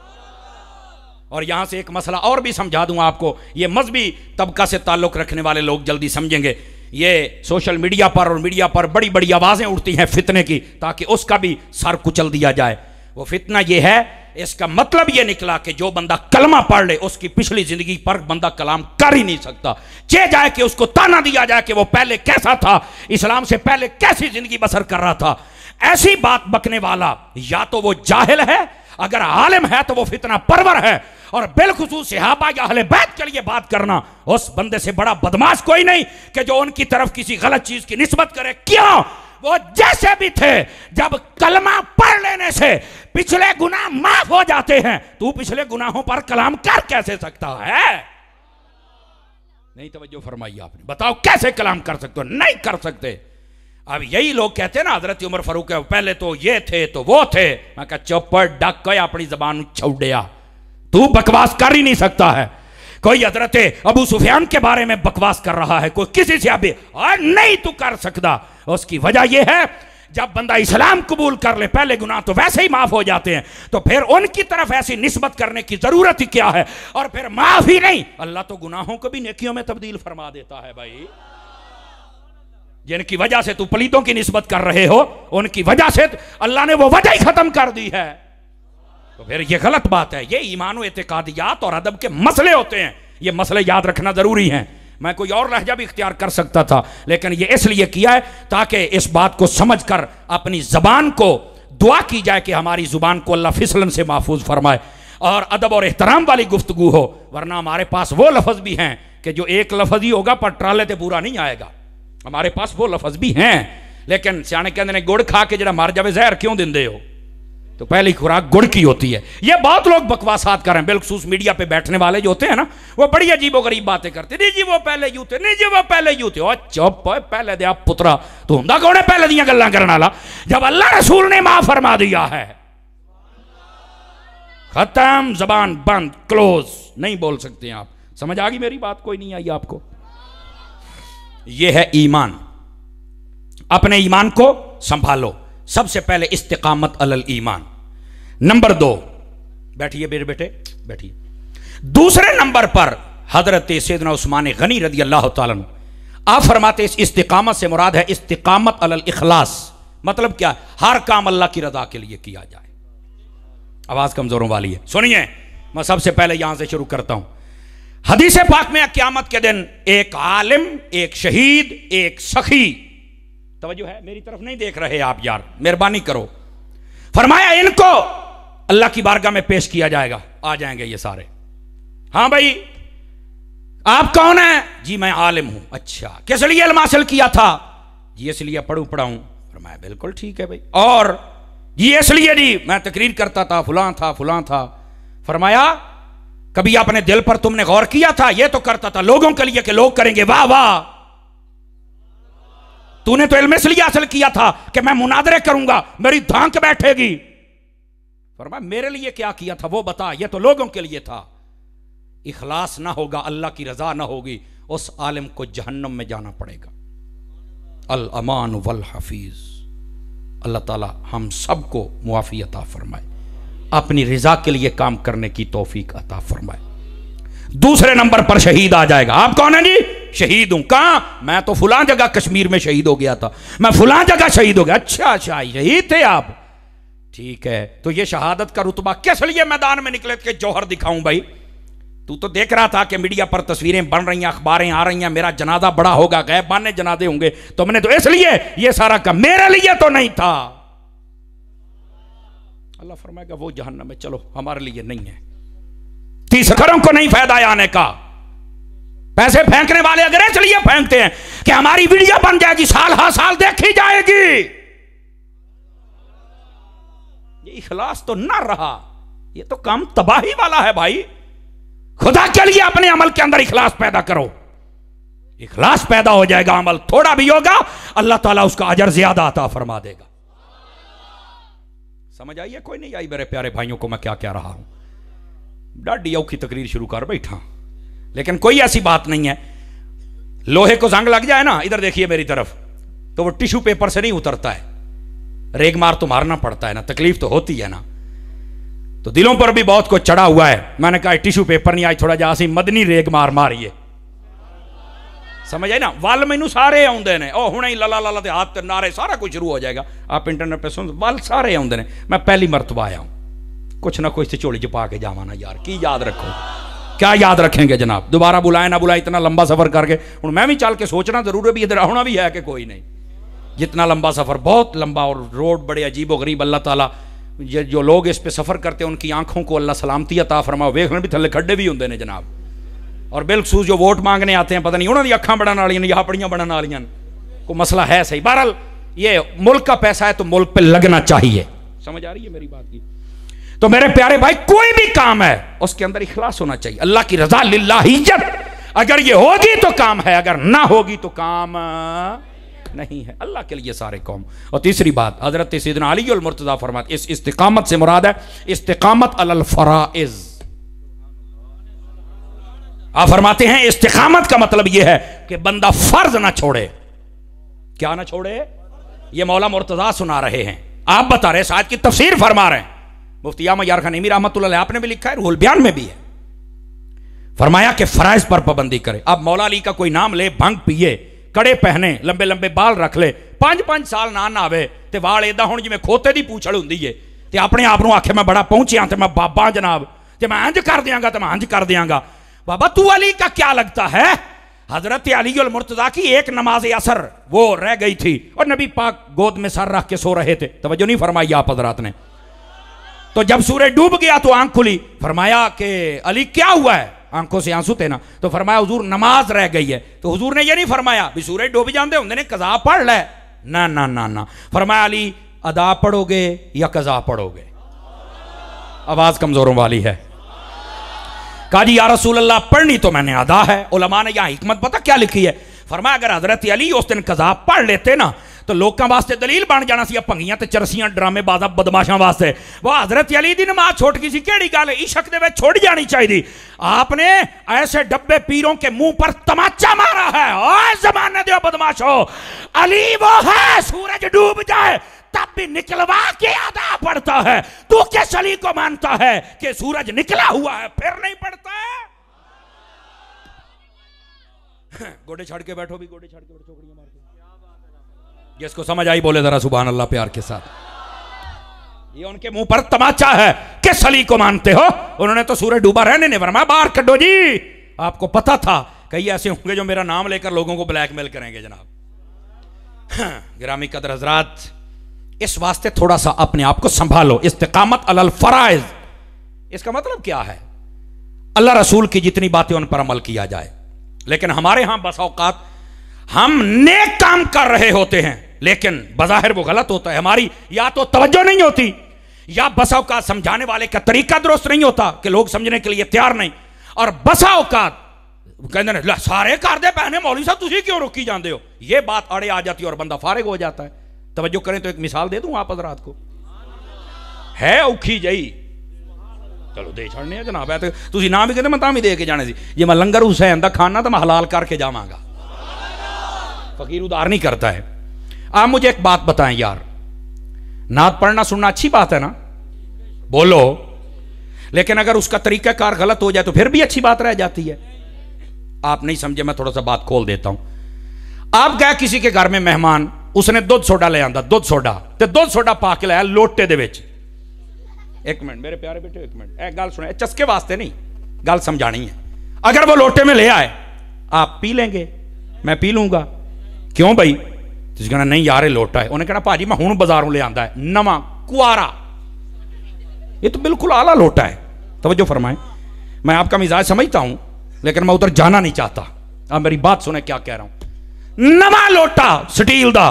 और यहां से एक मसला और भी समझा दूंगा आपको, ये मजहबी तबका से ताल्लुक रखने वाले लोग जल्दी समझेंगे। ये सोशल मीडिया पर और मीडिया पर बड़ी बड़ी आवाजें उठती हैं फितने की, ताकि उसका भी सर कुचल दिया जाए। वो फितना ये है, इसका मतलब ये निकला कि जो बंदा कलमा पढ़ ले उसकी पिछली जिंदगी पर बंदा कलाम कर ही नहीं सकता। चे जाए कि उसको ताना दिया जाए कि वो पहले कैसा था, इस्लाम से पहले कैसी जिंदगी बसर कर रहा था। ऐसी बात बकने वाला या तो वो जाहिल है, अगर आलिम है तो वो फितना परवर है। और बिलखुसूस सहाबा या अहले बैत के लिए बात करना, उस बंदे से बड़ा बदमाश कोई नहीं कि जो उनकी तरफ किसी गलत चीज की निस्बत करे। क्यों? वो जैसे भी थे, जब कलमा पढ़ लेने से पिछले गुनाह माफ हो जाते हैं। तू पिछले गुनाहों पर कलाम कर कैसे सकता है? नहीं तवज्जो फरमाई आपने, बताओ कैसे कलाम कर सकते हो? नहीं कर सकते। अब यही लोग कहते हैं ना हजरत उमर फारूक है, पहले तो ये थे तो वो थे। मैं कहा चौपड़ डक अपनी जबान छौड़िया, तू बकवास कर ही नहीं सकता है। कोई हजरत अबू सुफियान के बारे में बकवास कर रहा है, कोई किसी से अभी और नहीं तू कर सकता। उसकी वजह यह है, जब बंदा इस्लाम कबूल कर ले पहले गुनाह तो वैसे ही माफ हो जाते हैं, तो फिर उनकी तरफ ऐसी निस्बत करने की जरूरत ही क्या है। और फिर माफ ही नहीं, अल्लाह तो गुनाहों को भी नेकियों में तब्दील फरमा देता है। भाई जिनकी वजह से तू पलीतों की निस्बत कर रहे हो, उनकी वजह से अल्लाह ने वो वजह ही खत्म कर दी है। तो फिर ये गलत बात है। ये ईमान व एतिकादियात और अदब के मसले होते हैं, ये मसले याद रखना जरूरी हैं। मैं कोई और लहजा भी इख्तियार कर सकता था, लेकिन ये इसलिए किया है ताकि इस बात को समझकर अपनी जबान को दुआ की जाए कि हमारी जुबान को अल्लाह फिसलन से महफूज फरमाए और अदब और एहतराम वाली गुफ्तगू हो। वरना हमारे पास वो लफ्ज भी हैं कि जो एक लफ्ज ही होगा पर ट्राले से पूरा नहीं आएगा। हमारे पास वो लफ्ज भी हैं, लेकिन सियाने कहते हैं गुड़ खा के जरा मर जावे जहर क्यों दिंदे हो, तो पहली खुराक गुड़ की होती है। ये बहुत लोग बकवासात कर रहे हैं, बिलखसूस मीडिया पे बैठने वाले जो होते हैं ना, वो बड़ी अजीबो गरीब बातें करते, नहीं जी वो पहले यूं थे, नहीं जी वो पहले यूं थे। और चुप पहले दे आप पुत्रा, तो हुंदा कौन है पहले दियां गल्लां करने वाला, जब अल्लाह रसूल ने माफ फरमा दिया है। खत्म, जबान बंद, क्लोज, नहीं बोल सकते आप। समझ आ गई मेरी बात? कोई नहीं आई आपको? यह है ईमान। अपने ईमान को संभालो। सबसे पहले इस्तिकामत अलल ईमान। नंबर दो, बैठिए मेरे बेटे बैठिए। दूसरे नंबर पर हजरत सैयदना उस्मान गनी रदी अल्लाह तआला अन्हु, आप फरमाते इस इस्तिकामत से मुराद है इस्तिकामत अलल इखलास। मतलब क्या? हर काम अल्लाह की रजा के लिए किया जाए। आवाज कमजोरों वाली है, सुनिए। मैं सबसे पहले यहां से शुरू करता हूं। हदीस पाक में क़यामत के दिन एक आलिम, एक शहीद, एक सखी, तवज्जो है मेरी तरफ नहीं देख रहे आप यार, मेहरबानी करो। फरमाया इनको अल्लाह की बारगाह में पेश किया जाएगा। आ जाएंगे ये सारे। हाँ भाई आप कौन है? जी मैं आलिम हूं। अच्छा किस लिए इल्म हासिल किया था? जी इसलिए पढ़ू पढ़ाऊं। फरमाया बिल्कुल ठीक है भाई। और जी इसलिए जी मैं तकरीर करता था, फुलां था फुलां था। फरमाया कभी अपने दिल पर तुमने गौर किया था? ये तो करता था लोगों के लिए कि लोग करेंगे वाह वाह। तूने तो इल्म इसलिए हासिल किया था कि मैं मुनादरे करूंगा, मेरी धांक बैठेगी। फरमाया मेरे लिए क्या किया था वो बता, ये तो लोगों के लिए था। इखलास ना होगा, अल्लाह की रजा ना होगी, उस आलिम को जहन्नम में जाना पड़ेगा। अल अमान वल हफीज। अल्लाह ताला हम सबको मुआफी अता फरमाए, अपनी रजा के लिए काम करने की तौफीक अता फरमाए। दूसरे नंबर पर शहीद आ जाएगा। आप कौन है जी? शहीद हूं। कहां? मैं तो फुलां जगह कश्मीर में शहीद हो गया था, मैं फुलां जगह शहीद हो गया। अच्छा अच्छा शहीद थे आप, ठीक है। तो ये शहादत का रुतबा किस लिए मैदान में निकले के जौहर दिखाऊं भाई? तू तो देख रहा था कि मीडिया पर तस्वीरें बन रही हैं, अखबारें आ रही हैं, मेरा जनाजा बड़ा होगा, गैबाने जनाजे होंगे, तो मैंने तो इसलिए ये सारा काम, मेरे लिए तो नहीं था। अल्लाह फरमाएगा वो जहन्नम में, चलो हमारे लिए नहीं है। तीसरों को नहीं फायदा आने का। पैसे फेंकने वाले अगर इसलिए फेंकते हैं कि हमारी वीडियो बन जाएगी, साल हर साल देखी जाएगी, ये इखलास तो ना रहा, ये तो काम तबाही वाला है भाई। खुदा के लिए अपने अमल के अंदर इखलास पैदा करो, इखलास पैदा हो जाएगा, अमल थोड़ा भी होगा अल्लाह ताला उसका अजर ज्यादा अता फरमा देगा। समझ आइए? कोई नहीं आई मेरे प्यारे भाइयों को मैं क्या कह रहा हूं? डाडी औखी तकरीर शुरू कर बैठा, लेकिन कोई ऐसी बात नहीं है। लोहे को जंग लग जाए ना, इधर देखिए मेरी तरफ, तो वो टिश्यू पेपर से नहीं उतरता है, रेग मार तो मारना पड़ता है ना, तकलीफ तो होती है ना। तो दिलों पर भी बहुत कुछ चढ़ा हुआ है। मैंने कहा टिश्यू पेपर नहीं, आज थोड़ा जा सी मदनी रेग मार मारिए। समझ आए ना? वल मैनू सारे आउंदे ने, ओ हुणे ही लला लला ते हाथ ते नारे सारा कुछ शुरू हो जाएगा। आप इंटरनेट पे सुन, वल सारे आउंदे ने। मैं पहली मरतबा आया हूं, कुछ ना कुछ झोली च पा के जावा ना यार, की याद रखो, क्या याद रखेंगे जनाब? दोबारा बुलाए ना बुलाए, इतना लंबा सफर करके हूँ मैं भी चल के सोचना जरूर है भी इधर होना भी है कि कोई नहीं। जितना लंबा सफर, बहुत लंबा, और रोड बड़े अजीब व गरीब। अल्लाह ताला ये जो लोग इस पे सफर करते हैं उनकी आंखों को अल्लाह सलामती अता फरमाओ। वेखने भी थले खड्डे भी होंगे ने जनाब, और बिलखसूस जो वोट मांगने आते हैं, पता नहीं उन्होंने अखा बनने वाली या अपनियां बनने वाली, को मसला है सही। बहरहाल ये मुल्क का पैसा है तो मुल्क पे लगना चाहिए। समझ आ रही है मेरी बात की? तो मेरे प्यारे भाई, कोई भी काम है उसके अंदर इखलास होना चाहिए, अल्लाह की रजा लिल्लाहियत। अगर ये होगी तो काम है, अगर ना होगी तो काम नहीं है, अल्लाह के लिए सारे कौम। और तीसरी बात, हजरत सैयदना अली अल मुर्तज़ा फरमाते, इस इस्तिकामत से मुराद है इस्तिकामत अलल फराइज़। आप फरमाते हैं इस्तिकामत का मतलब यह है कि बंदा फर्ज ना छोड़े। क्या ना छोड़े? ये मौला मुर्तज़ा सुना रहे हैं, आप बता रहे, शायद की तफसीर फरमा रहे हैं। मुफ्ती यार खान नईमी रहमतुल्लाह अलैह आपने भी लिखा है, रूहुल बयान में भी है। फरमाया कि फराइज पर पाबंदी करे। अब मौला अली का कोई नाम ले, भंग पिए, कड़े पहने, लंबे लंबे बाल रख ले, पांच पांच साल ना नहावे ते वाल इदा हुण जिवें खोते दी पूछल हुंदी है, ते अपने आप नूं आखे मैं बड़ा पहुंचिया ते मैं बाबा जनाब, ते मैं इंज कर दियांगा ते मैं इंज कर दियांगा। बाबा तू अली का क्या लगता है? हजरत अली अल मुर्तज़ा की एक नमाज असर वो रह गई थी और नबी पाक गोद में सर रख के सो रहे थे। तवज्जो नहीं फरमाई आप हजरात ने? तो जब सूरज डूब गया तो आंख खुली, फरमाया कि अली क्या हुआ है? आंखों से आंसू थे ना। तो फरमाया हुजूर नमाज रह गई है। तो हुजूर ने ये नहीं फरमाया भी सूरज डूब जाते होंगे ने कज़ा पढ़ ले, ना ना ना ना। फरमाया अली अदा पढ़ोगे या कज़ा पढ़ोगे? आवाज कमजोरों वाली है। कहा जी या रसूल अल्लाह पढ़नी तो मैंने अदा है। उलमा ने यहां हिकमत पता क्या लिखी है? फरमाया अगर हजरत अली उस दिन कज़ा पढ़ लेते ना तो लोगों वास्ते दलील बन जाना सी, भंगियां ते चरसियां ड्रामे बाजा बदमाशां वास्ते। वो हजरत अली दी नमाज छोड़ गई सी, केड़ी गल इशक दे विच छोड़ जानी चाहिए। आपने ऐसे डब्बे पीरों के मुंह पर तमाचा मारा है। ओए जमाने दे बदमाशो, अली वो है सूरज डूब जाए तब भी निकलवा के अदा पड़ता है। तू किस अली को मानता है कि सूरज निकला हुआ है फिर नहीं पड़ता है? गोडे छड़ के बैठो भी, गोडे छड़ के बैठो, चौकड़ियां मार के। जिसको समझ आई बोले जरा सुभान अल्लाह प्यार के साथ। ये उनके मुंह पर तमाचा है। किस अली को मानते हो? उन्होंने तो सूरज डूबा रहने ने फरमाया बाहर कड्डो जी। आपको पता था कई ऐसे होंगे जो मेरा नाम लेकर लोगों को ब्लैकमेल करेंगे जनाब। गिरामी कदर हजरात, इस वास्ते थोड़ा सा अपने आप को संभालो। इस्तिकामत अलल फराइज, इसका मतलब क्या है? अल्लाह रसूल की जितनी बातें उन पर अमल किया जाए। लेकिन हमारे यहां बस औकात हम नेक काम कर रहे होते हैं लेकिन बज़ाहिर वो गलत होता है। हमारी या तो तवज्जो नहीं होती या बस औकात समझाने वाले का तरीका दुरुस्त नहीं होता कि लोग समझने के लिए तैयार नहीं। और बसा औकात कहते हैं सारे कर दे पहने मौलवी साहब तुसी क्यों रोकी जाते हो, ये बात अड़े आ जाती है और बंदा फारिग हो जाता है। तवज्जो करें तो एक मिसाल दे दूं आप हजरात को, है औखी जही, चलो दे छड़ने जनाब है तो तुसी ना भी कहते मैं तां भी दे के जाने सी, जे मैं लंगर हुसैन दा खाना तो मैं हलाल करके जावांगा। फकीर उधार नहीं करता है। आप मुझे एक बात बताएं यार, नात पढ़ना सुनना अच्छी बात है ना, बोलो, लेकिन अगर उसका तरीकाकार गलत हो जाए तो फिर भी अच्छी बात रह जाती है। आप नहीं समझे, मैं थोड़ा सा बात खोल देता हूं। आप गए किसी के घर में मेहमान, उसने दुध सोडा ले आंदा, दुध सोडा ते दुध सोडा पा के लाया लोटे दे विच। एक मिनट मेरे प्यारे बेटे, एक मिनट, एक गल सुने, चस्के वास्ते नहीं, गल समझानी है। अगर वो लोटे में ले आए, आप पी लेंगे, मैं पी लूंगा, क्यों भाई? तुझे कहना नहीं यार लोटा है, उन्हें कहना भाजी मैं हूं बाजारों ले आंदा है नवा कुआरा, ये तो बिल्कुल आला लोटा है। तवज्जो फरमाएं, मैं आपका मिजाज समझता हूं लेकिन मैं उधर जाना नहीं चाहता। आप मेरी बात सुने क्या कह रहा हूं। नवा लोटा स्टील दा,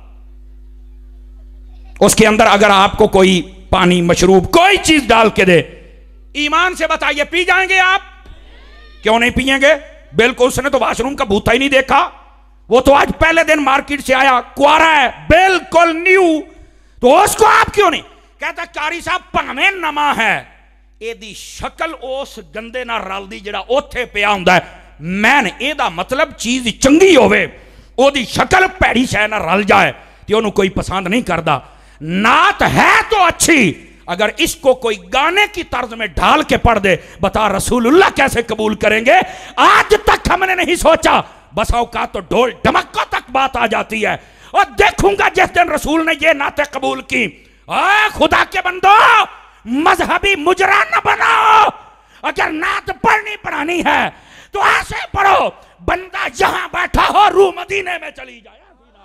उसके अंदर अगर आपको कोई पानी मशरूब कोई चीज डाल के दे, ईमान से बताइए पी जाएंगे आप? क्यों नहीं पिएंगे? बिल्कुल, उसने तो वॉशरूम का भूता ही नहीं देखा, वो तो आज पहले दिन मार्केट से आया, कुआरा है बिल्कुल न्यू, तो उसको आप क्यों नहीं? कहता कारी साहब भावें नमा है, एदी शक्ल उस गंदे ना रलदी जेड़ा ओथे पिया हुंदा है। मैन एदा मतलब चीज चंगी होवे, ओदी शक्ल भैड़ी शै ना रल जाए ते ओनू कोई पसंद नहीं करदा। नात है तो अच्छी, अगर इसको कोई गाने की तर्ज में ढाल के पढ़ दे, बता रसूलुल्लाह कैसे कबूल करेंगे? आज तक हमने नहीं सोचा, बस औकात तो ढोल ढमक्कों तक बात आ जाती है। और देखूंगा जिस दिन रसूल ने ये नाते कबूल की। आ, खुदा के बंदो, मजहबी मुजरा न बनाओ। अगर नात पढ़नी पढ़ानी है तो ऐसे पढ़ो, बंदा यहां बैठा हो रूह मदीने में चली जाए।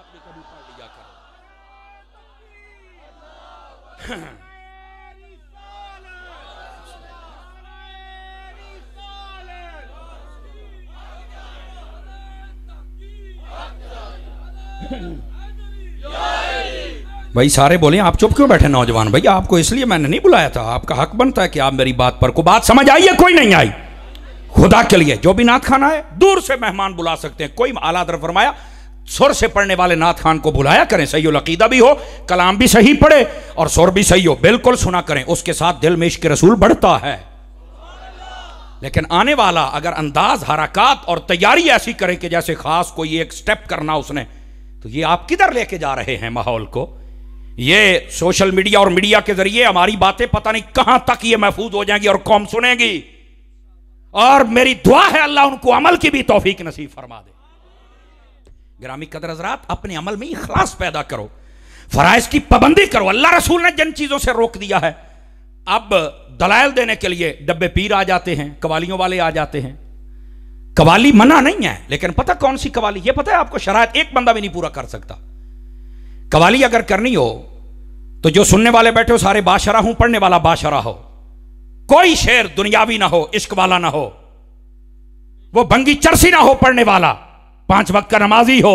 भाई सारे बोले आप चुप क्यों बैठे नौजवान? भाई आपको इसलिए मैंने नहीं बुलाया था, आपका हक बनता है कि आप मेरी बात पर को बात समझ आई है, कोई नहीं आई? खुदा के लिए जो भी नात खाना है दूर से मेहमान बुला सकते हैं, कोई आला दर फरमाया सुर से पढ़ने वाले नात खान को बुलाया करें, सही अकीदा भी हो, कलाम भी सही पढ़े और सुर भी सही हो, बिल्कुल सुना करें, उसके साथ दिल में इश्क रसूल बढ़ता है। लेकिन आने वाला अगर अंदाज हरकत और तैयारी ऐसी करे कि जैसे खास कोई एक स्टेप करना उसने, तो ये आप किधर लेके जा रहे हैं माहौल को? ये सोशल मीडिया और मीडिया के जरिए हमारी बातें पता नहीं कहां तक ये महफूज हो जाएंगी और कौम सुनेगी। और मेरी दुआ है अल्लाह उनको अमल की भी तौफीक नसीब फरमा दे। गिरामी कदर हज़रात, अपने अमल में इखलास पैदा करो, फराइज की पाबंदी करो। अल्लाह रसूल ने जिन चीजों से रोक दिया है, अब दलाइल देने के लिए डब्बे पीर आ जाते हैं, कवालियों वाले आ जाते हैं। कवाली मना नहीं है, लेकिन पता कौन सी कवाली, ये पता है आपको? शरायत एक बंदा भी नहीं पूरा कर सकता। कवाली अगर करनी हो तो जो सुनने वाले बैठे हो सारे बाशरा हूं, पढ़ने वाला बाशरा हो, कोई शेर दुनियावी ना हो, इश्क वाला ना हो, वो भंगी चरसी ना हो, पढ़ने वाला पांच वक्त का नमाजी हो।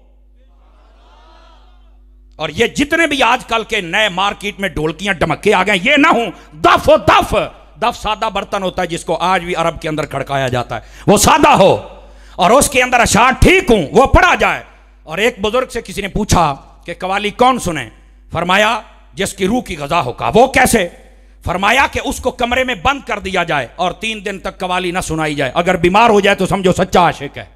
और ये जितने भी आजकल के नए मार्केट में ढोलकियां डमक्के आ गए, ये ना हो दफ हो, दफ दफ सादा बर्तन होता है जिसको आज भी अरब के अंदर खड़काया जाता है, वो सादा हो और उसके अंदर अशार ठीक हूं वो पढ़ा जाए। और एक बुजुर्ग से किसी ने पूछा कि कवाली कौन सुने? फरमाया जिसकी रूह की गजा हो। का वो कैसे? फरमाया कि उसको कमरे में बंद कर दिया जाए और तीन दिन तक कवाली ना सुनाई जाए, अगर बीमार हो जाए तो समझो सच्चा आशिक है।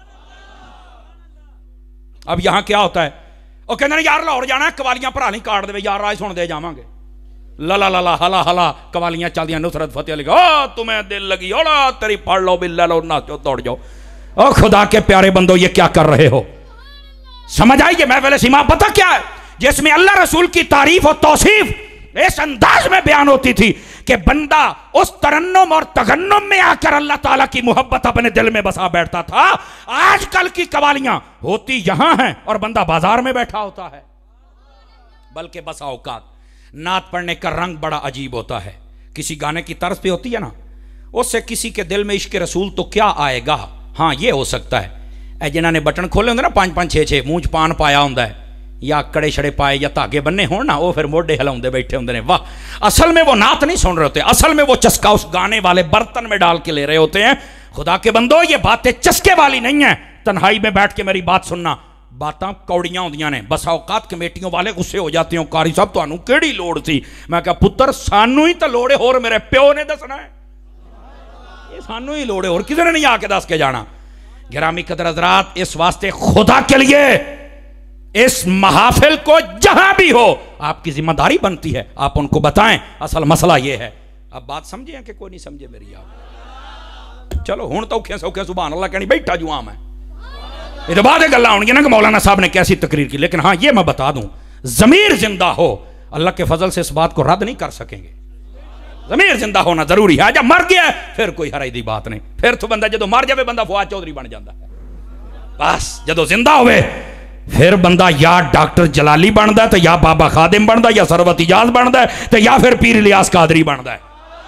अब यहां क्या होता है, और कहते हैं यार लाहौर जाना, कवालियां भरा नहीं काट दे यार, आज सुन दे जावांगे, लला लला हला हला कवालियां चल दियां, नुसरत फतेह अली, ओ तुम्हें दिल लगी, ओला तेरी पढ़ लो बिल्ला लो, नाचो दौड़ जाओ। ओ खुदा के प्यारे बंदो, ये क्या कर रहे हो? समझ आइए महफिल सीमा पता क्या है, जिसमें अल्लाह रसूल की तारीफ और तौसीफ इस अंदाज में बयान होती थी कि बंदा उस तरन्नुम और तगन्नुम में आकर अल्लाह ताला की मोहब्बत अपने दिल में बसा बैठता था। आजकल की कवालियां होती यहां हैं और बंदा बाजार में बैठा होता है। बल्कि बसा औकात नात पढ़ने का रंग बड़ा अजीब होता है, किसी गाने की तर्ज पे होती है ना, उससे किसी के दिल में इश्क रसूल तो क्या आएगा। हाँ ये हो सकता है, जिन्होंने बटन खोले होंगे ना पांच पांच छे छे, मुंह च पान पाया होंगे, या कड़े छड़े पाए या धागे बन्ने हो ना, वो फिर मोढे हिलाते बैठे होंगे ने। वाह, असल में वो नात नहीं सुन रहे होते, असल में वो चस्का उस गाने वाले बर्तन में डाल के ले रहे होते हैं। खुदा के बंदो, ये बातें चस्के वाली नहीं है। तन्हाई में बैठ के मेरी बात सुनना, बातां कौड़ियां होंदियां ने। बसा औकात कमेटियों वाले गुस्से हो जाते हो, कारी साहब तुहानू केड़ी लोड़ सी। मैं कहा पुत्र सानू ही तो लोड़ है, होर मेरे प्यो ने दसना है, ये सानू ही लोड़ है, और किसी ने नहीं आके दस के जाना। गिरामी कदर हज़रात, इस वास्ते खुदा के लिए इस महाफिल को जहां भी हो आपकी जिम्मेदारी बनती है, आप उनको बताएं असल मसला ये है। अब बात समझे कि कोई नहीं समझे मेरी? आप चलो हुण तो औखे सौखे सुभान अल्लाह कहनी बैठा जुआ मैं, ये तो बाद गल्लां होणगियां ना कि मौलाना साहब ने कैसी तकरीर की। लेकिन हाँ, ये मैं बता दूं, जमीर जिंदा हो, अल्लाह के फजल से इस बात को रद्द नहीं कर सकेंगे। जमीर जिंदा होना जरूरी है। जब मर गया फिर कोई हराई दी बात नहीं, फिर तो बंदा जो मर जाए बंदा फुआद चौधरी बन जाता है। बस जो जिंदा होवे फिर बंदा या डॉक्टर जलाली बनता है, तो या बाबा खादिम बनता है, या सरवत इजाज बनता है, तो या फिर पीर इलियास कादरी बनता है।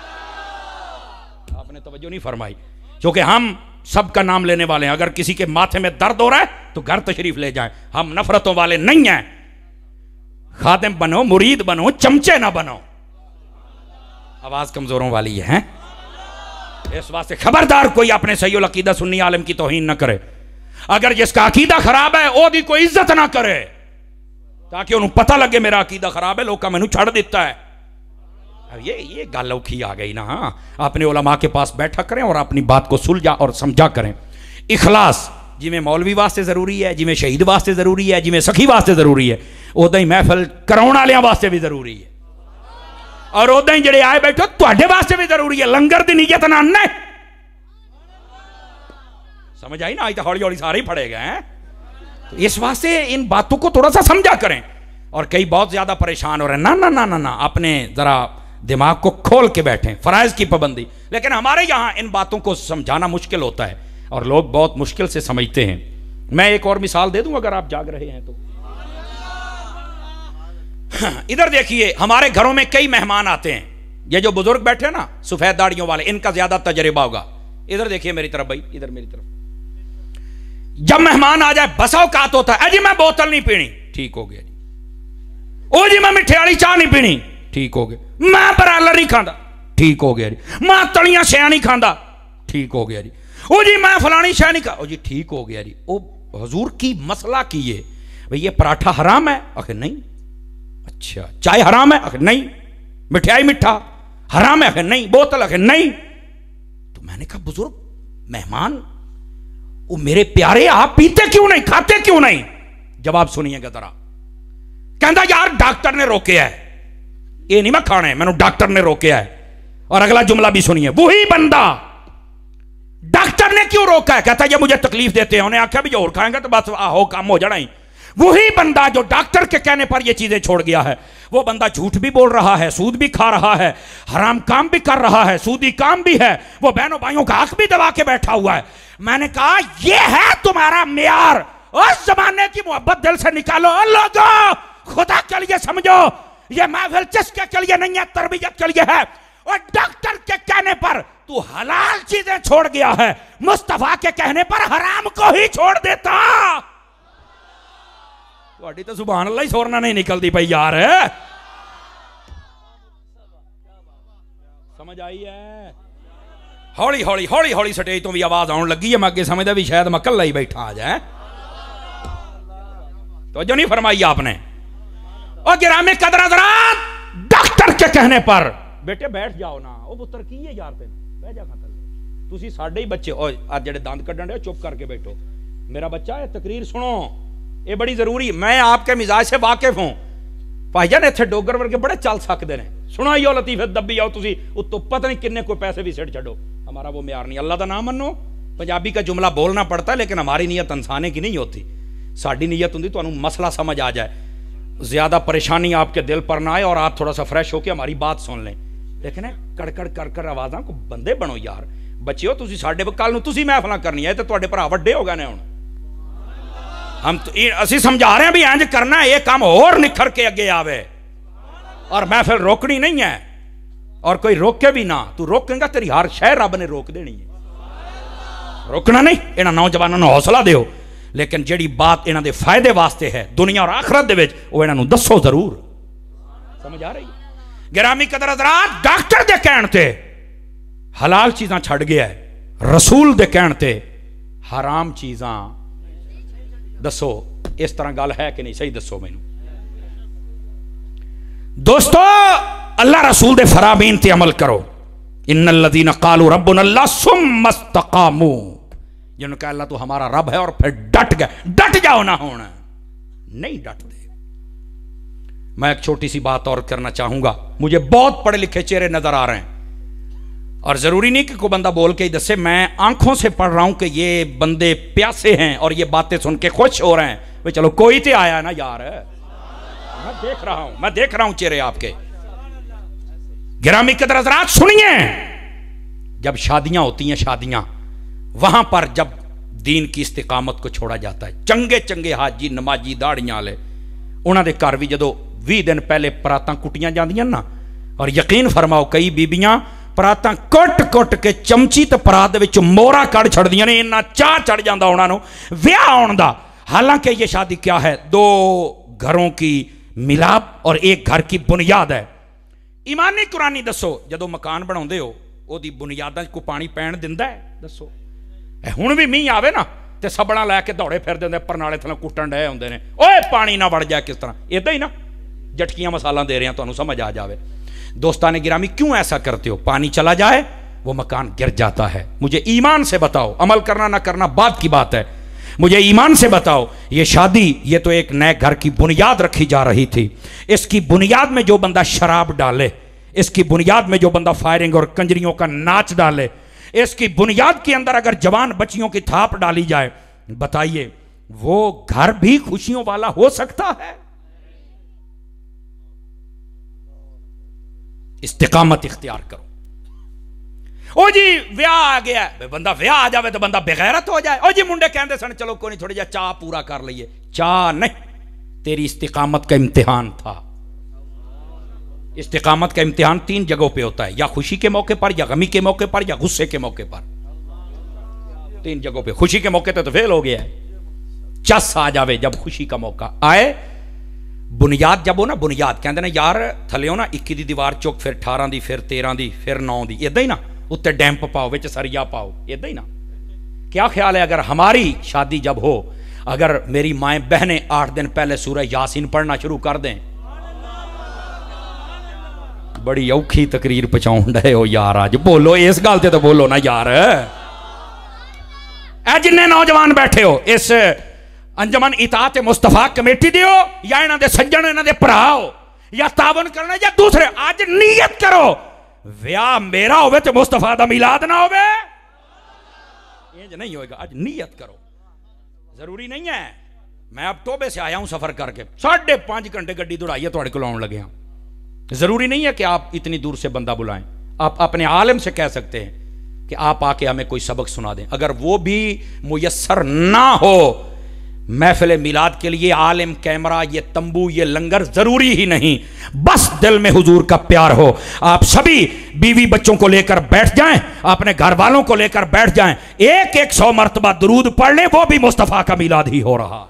आपने तवज्जो नहीं फरमाई, क्योंकि हम सबका नाम लेने वाले हैं। अगर किसी के माथे में दर्द हो रहा है तो घर तशरीफ ले जाएं, हम नफरतों वाले नहीं हैं। खादिम बनो, मुरीद बनो, चमचे ना बनो। आवाज कमजोरों वाली है, इस वास्ते खबरदार कोई अपने सही अकीदा सुन्नी आलम की तौहीन न करे। अगर जिसका अकीदा खराब है ओदी कोई इज्जत ना करे, ताकि उन्हें पता लगे मेरा अकीदा खराब है, लोग मैनू छड़ देता है। ये ये गल औखी आ गई ना। अपने उलमा के पास बैठा करें और अपनी बात को सुलझा और समझा करें। इखलास जिमें मौलवी वास्ते जरूरी है, जिमें शहीद वास्ते जरूरी है, जिमें सखी वास्ते जरूरी है, उदा ही महफिल कराउण वालियां वास्ते भी जरूरी है, और उदा ही जिहड़े आए बैठो तुहाडे वास्ते भी जरूरी है। लंगर दी नीयत ना अन्ना समझ आई ना? आज तो हौली हौली सारे ही फड़े गए हैं। तो इस वास्ते इन बातों को थोड़ा सा समझा करें। और कई बहुत ज्यादा परेशान हो रहे हैं, ना ना ना ना ना, अपने जरा दिमाग को खोल के बैठें। फराइज की पाबंदी, लेकिन हमारे यहाँ इन बातों को समझाना मुश्किल होता है और लोग बहुत मुश्किल से समझते हैं। मैं एक और मिसाल दे दूं अगर आप जाग रहे हैं तो। इधर देखिए, हमारे घरों में कई मेहमान आते हैं। ये जो बुजुर्ग बैठे ना सफेद दाढ़ियों वाले, इनका ज्यादा तजर्बा होगा। इधर देखिए मेरी तरफ भाई, इधर मेरी तरफ। जब मेहमान आ जाए बसा औकात होता है, अजी मैं बोतल नहीं पीनी, ठीक हो गया जी। ओ जी मैं मिठे वाली चाह नहीं पीनी, ठीक हो गया। मैं बरालर नहीं खाता, ठीक हो गया जी। मैं तलियां शैया नहीं खाता, ठीक हो गया जी। ओ जी मैं फलानी शह नहीं खा, ओ जी ठीक हो गया जी। ओ हुजूर की मसला की ये भाई, ये पराठा हराम है? आखिर नहीं। अच्छा, चाय हराम है? आखिर नहीं। मिठाई मिठा हराम है? आखिर नहीं। बोतल? आखिर नहीं। तो मैंने कहा बुजुर्ग मेहमान वो मेरे प्यारे, आप पीते क्यों नहीं, खाते क्यों नहीं? जवाब सुनिएगा जरा। कहता यार डॉक्टर ने रोके है, ये नहीं मैं खाने, मैंने डॉक्टर ने रोके है। और अगला जुमला भी सुनिए, वही बंदा डॉक्टर ने क्यों रोका है? कहता ये मुझे तकलीफ देते हैं, उन्हें आख्या भी जो और खाएंगे तो बस आहो काम हो जाना ही। वही बंदा जो डॉक्टर के कहने पर ये चीजें छोड़ गया है, वो बंदा झूठ भी बोल रहा है, सूद भी खा रहा है, हराम काम भी कर रहा है, सूदी काम भी है, वो बहनों भाइयों का हक भी दबा के बैठा हुआ है। मैंने कहा ये है तुम्हारा मेयार? उस जमाने की मोहब्बत दिल से निकालो लोगों, खुदा के लिए समझो, ये महफिल जिसके के लिए नहीं है, तरबियत के लिए है। और डॉक्टर के कहने पर तू हलाल चीजें छोड़ गया है, मुस्तफा के कहने पर हराम को ही छोड़ देता। थोड़ी तो सुभान अल्लाह ही सोरना नहीं निकलती भाई यार, समझ आई है? हौली हौली हौली हौली स्टेज तो भी आवाज आने लगी है। मैं अगे समझदा भी शायद मैं कल्ला ही बैठा आ जाए, तो जो नहीं फरमाई आपने। और गिरामे कदर हज़रात, डॉक्टर के कहने पर बेटे बैठ जाओ ना, ओ पुत्र की है यार, तेन बह जा खा थले, तुसी साडे ही बच्चे ओ आज जेडे दंद कड्डण दे, चुप करके बैठो। मेरा बच्चा है, तकरीर सुनो, ये बड़ी जरूरी। मैं आपके मिजाज से वाकिफ हूं। भाईजान इत्थे डोगर वर्गे बड़े चल सकते हैं, सुनाइयो लतीफे दब्बी आओ तुसी उत्तों पता नहीं किन्ने कोई पैसे भी सिट छो। हमारा वो म्यार नहीं, अल्लाह का नाम मनो। पंजाबी का जुमला बोलना पड़ता है, लेकिन हमारी नीयत इंसाने की नहीं होती। साड़ी नीयत होती तो मसला समझ आ जाए, ज्यादा परेशानी आपके दिल पर ना आए और आप थोड़ा सा फ्रेश होकर हमारी बात सुन लें। लेकिन कड़कड़ कर कर आवाज़ां को बंदे बनो यार। बच्चे हो तुसी साडे कल नूं तुसी महफिलां करनी है, तो तुहाडे भरा वड्डे हो गए ने। हुण हम असीं समझा रहे हैं भी इंज करना, ये काम होर निखर के अगे आवे और महफिल रोकनी नहीं है। और कोई रोके भी ना, तू रोकेगा तेरी हर शह रब ने रोक देनी है। रोकना नहीं, इन्हां नौजवानों को हौसला दो। लेकिन जिहड़ी बात इन्हां दे फायदे वास्ते है दुनिया और आखरत दे विच वो इन्हां नूं दसो जरूर। समझ आ रही है? गिरामी कदर हज़रात, डॉक्टर दे कहण ते हलाल चीज़ां छड़ गया है, रसूल दे कहण ते हराम चीज़ां। दसो इस तरह गल है कि नहीं? सही दसो मैनू। दोस्तों अल्लाह रसूल दे फरामीन ते अमल करो। इन्नल लज़ीना क़ालू रब्बुना अल्लाह सुम्मा इस्तक़ामू, जिन्होंने कहा अल्लाह तो हमारा रब है और फिर डट गए। डट जाओ ना, होना नहीं डटते। मैं एक छोटी सी बात और करना चाहूंगा। मुझे बहुत पढ़े लिखे चेहरे नजर आ रहे हैं और जरूरी नहीं कि कोई बंदा बोल के ही दसे। मैं आंखों से पढ़ रहा हूं कि ये बंदे प्यासे हैं और ये बातें सुन के खुश हो रहे हैं। भाई चलो कोई तो आया ना यार, मैं देख रहा हूं, मैं देख रहा हूं चेहरे आपके। गिरामी कदर हज़रात सुनिए, जब शादियां होती हैं, शादियां वहां पर जब दीन की इस्तिकामत को छोड़ा जाता है, चंगे चंगे हाजी नमाजी दाड़ियां वाले उन्होंने घर भी जो भी दिन पहले परातां कुटियां जांदियां ना, और यकीन फरमाओ कई बीबियां परातां कुट कुट के चमची ते परात दे विच मोरा कड़ छड़दियां ने। इन्ना चाह चढ़ जाता उन्होंने विआह आउण दा। हालांकि ये शादी क्या है, दो घरों की मिलाप और एक घर की बुनियाद है। ईमानी कुरानी दसो, जदों मकान बनाउंदे हो ओदी बुनियादां को पानी पैण दिंदा है? दसो हुण भी मींह आवे ना ते सबड़ा लैके दौड़े फिरदे हुंदे, परनाले थल्लों कुट्टण डए हुंदे ने, ओए पानी ना वड़ जाए। किस तरह? इदां ही ना, जटकियां मसाला दे रहे हैं, तुहानूं समझ आ जावे। दोस्तान गिरामी, क्यों ऐसा करते हो? पानी चला जाए वो मकान गिर जाता है। मुझे ईमान से बताओ, अमल करना ना करना बात की बात है, मुझे ईमान से बताओ, ये शादी ये तो एक नए घर की बुनियाद रखी जा रही थी। इसकी बुनियाद में जो बंदा शराब डाले, इसकी बुनियाद में जो बंदा फायरिंग और कंजरियों का नाच डाले, इसकी बुनियाद के अंदर अगर जवान बच्चियों की थाप डाली जाए, बताइए वो घर भी खुशियों वाला हो सकता है? इस्तिकामत इख्तियार करो। ओ जी ब्याह आ गया, बंदा ब्याह आ जाए तो बंदा बेगैरत हो जाए। ओ जी मुंडे कहते सन चलो कोई नहीं थोड़ी जा चाह पूरा कर लीए। चाह नहीं, तेरी इस्तिकामत का इम्तिहान था। इस्तिकामत का इम्तिहान तीन जगहों पे होता है, या खुशी के मौके पर, या गमी के मौके पर, या गुस्से के मौके पर। तीन जगहों पे। खुशी के मौके पे तो फेल हो गया है। चस आ जावे जब खुशी का मौका आए, बुनियाद जब हो ना, बुनियाद कहते ना यार थले हो ना इक्की दी दीवार चुक, फिर अठारह दी, फिर तेरह दी, फिर नौ दी, इदा ही ना, उत्ते डैंप पाओ, विच सरिया पाओ, इदा ही ना। क्या ख्याल है अगर हमारी शादी जब हो, अगर मेरी माएँ बहनें आठ दिन पहले सूरह यासीन पढ़ना शुरू कर दें? बड़ी औखी तकरीर पहुंचाउण डए हो यार, अज बोलो इस गल ते तो बोलो ना यार। ऐ जिन्ने नौजवान बैठे हो, इस अंजमन इताअत मुस्तफा कमेटी दे हो, या इन्हां दे सज्जन, इन्हां दे भरा हो, या तावन करना या दूसरे, अज नीयत करो विआह मेरा होवे ते मुस्तफा दा मिलाद ना होवे। इंज नहीं होएगा। अज नीयत करो। जरूरी नहीं है, मैं अब टोबे से आया हूं सफर करके, साढ़े पांच घंटे गड्डी दौड़ाइए तुहाडे कोल आउण लगे हां। जरूरी नहीं है कि आप इतनी दूर से बंदा बुलाएं। आप अपने आलिम से कह सकते हैं कि आप आके हमें कोई सबक सुना दें। अगर वो भी मुयस्सर ना हो, महफिल मिलाद के लिए आलिम, कैमरा, ये तंबू, ये लंगर जरूरी ही नहीं। बस दिल में हुजूर का प्यार हो, आप सभी बीवी बच्चों को लेकर बैठ जाएं, अपने घर वालों को लेकर बैठ जाएं, एक एक सौ मरतबा दुरूद पढ़ लें, वो भी मुस्तफा का मिलाद ही हो रहा।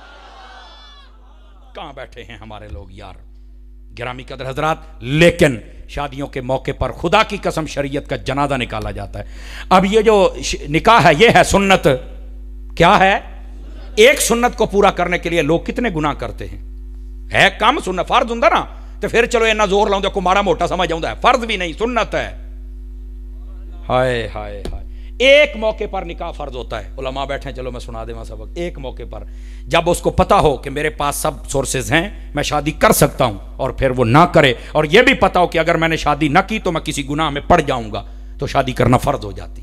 कहां बैठे हैं हमारे लोग यार, गिरामी कदर हजरात। लेकिन शादियों के मौके पर खुदा की कसम शरीयत का जनाजा निकाला जाता है। अब ये जो निकाह है, ये है सुन्नत। क्या है? एक सुन्नत को पूरा करने के लिए लोग कितने गुनाह करते हैं। है कम सुन्नत, फर्ज हुंदा ना तो फिर चलो इन्ना जोर लाउंदे को माड़ा मोटा समझ आउंदा है, फर्ज भी नहीं सुन्नत है। हाय हाय हाय, एक मौके पर निकाह फर्ज होता है। उलमा बैठे, चलो मैं सुना देवा सबक। एक मौके पर जब उसको पता हो कि मेरे पास सब सोर्सेज हैं, मैं शादी कर सकता हूं, और फिर वो ना करे, और यह भी पता हो कि अगर मैंने शादी ना की तो मैं किसी गुनाह में पड़ जाऊंगा, तो शादी करना फर्ज हो जाती है।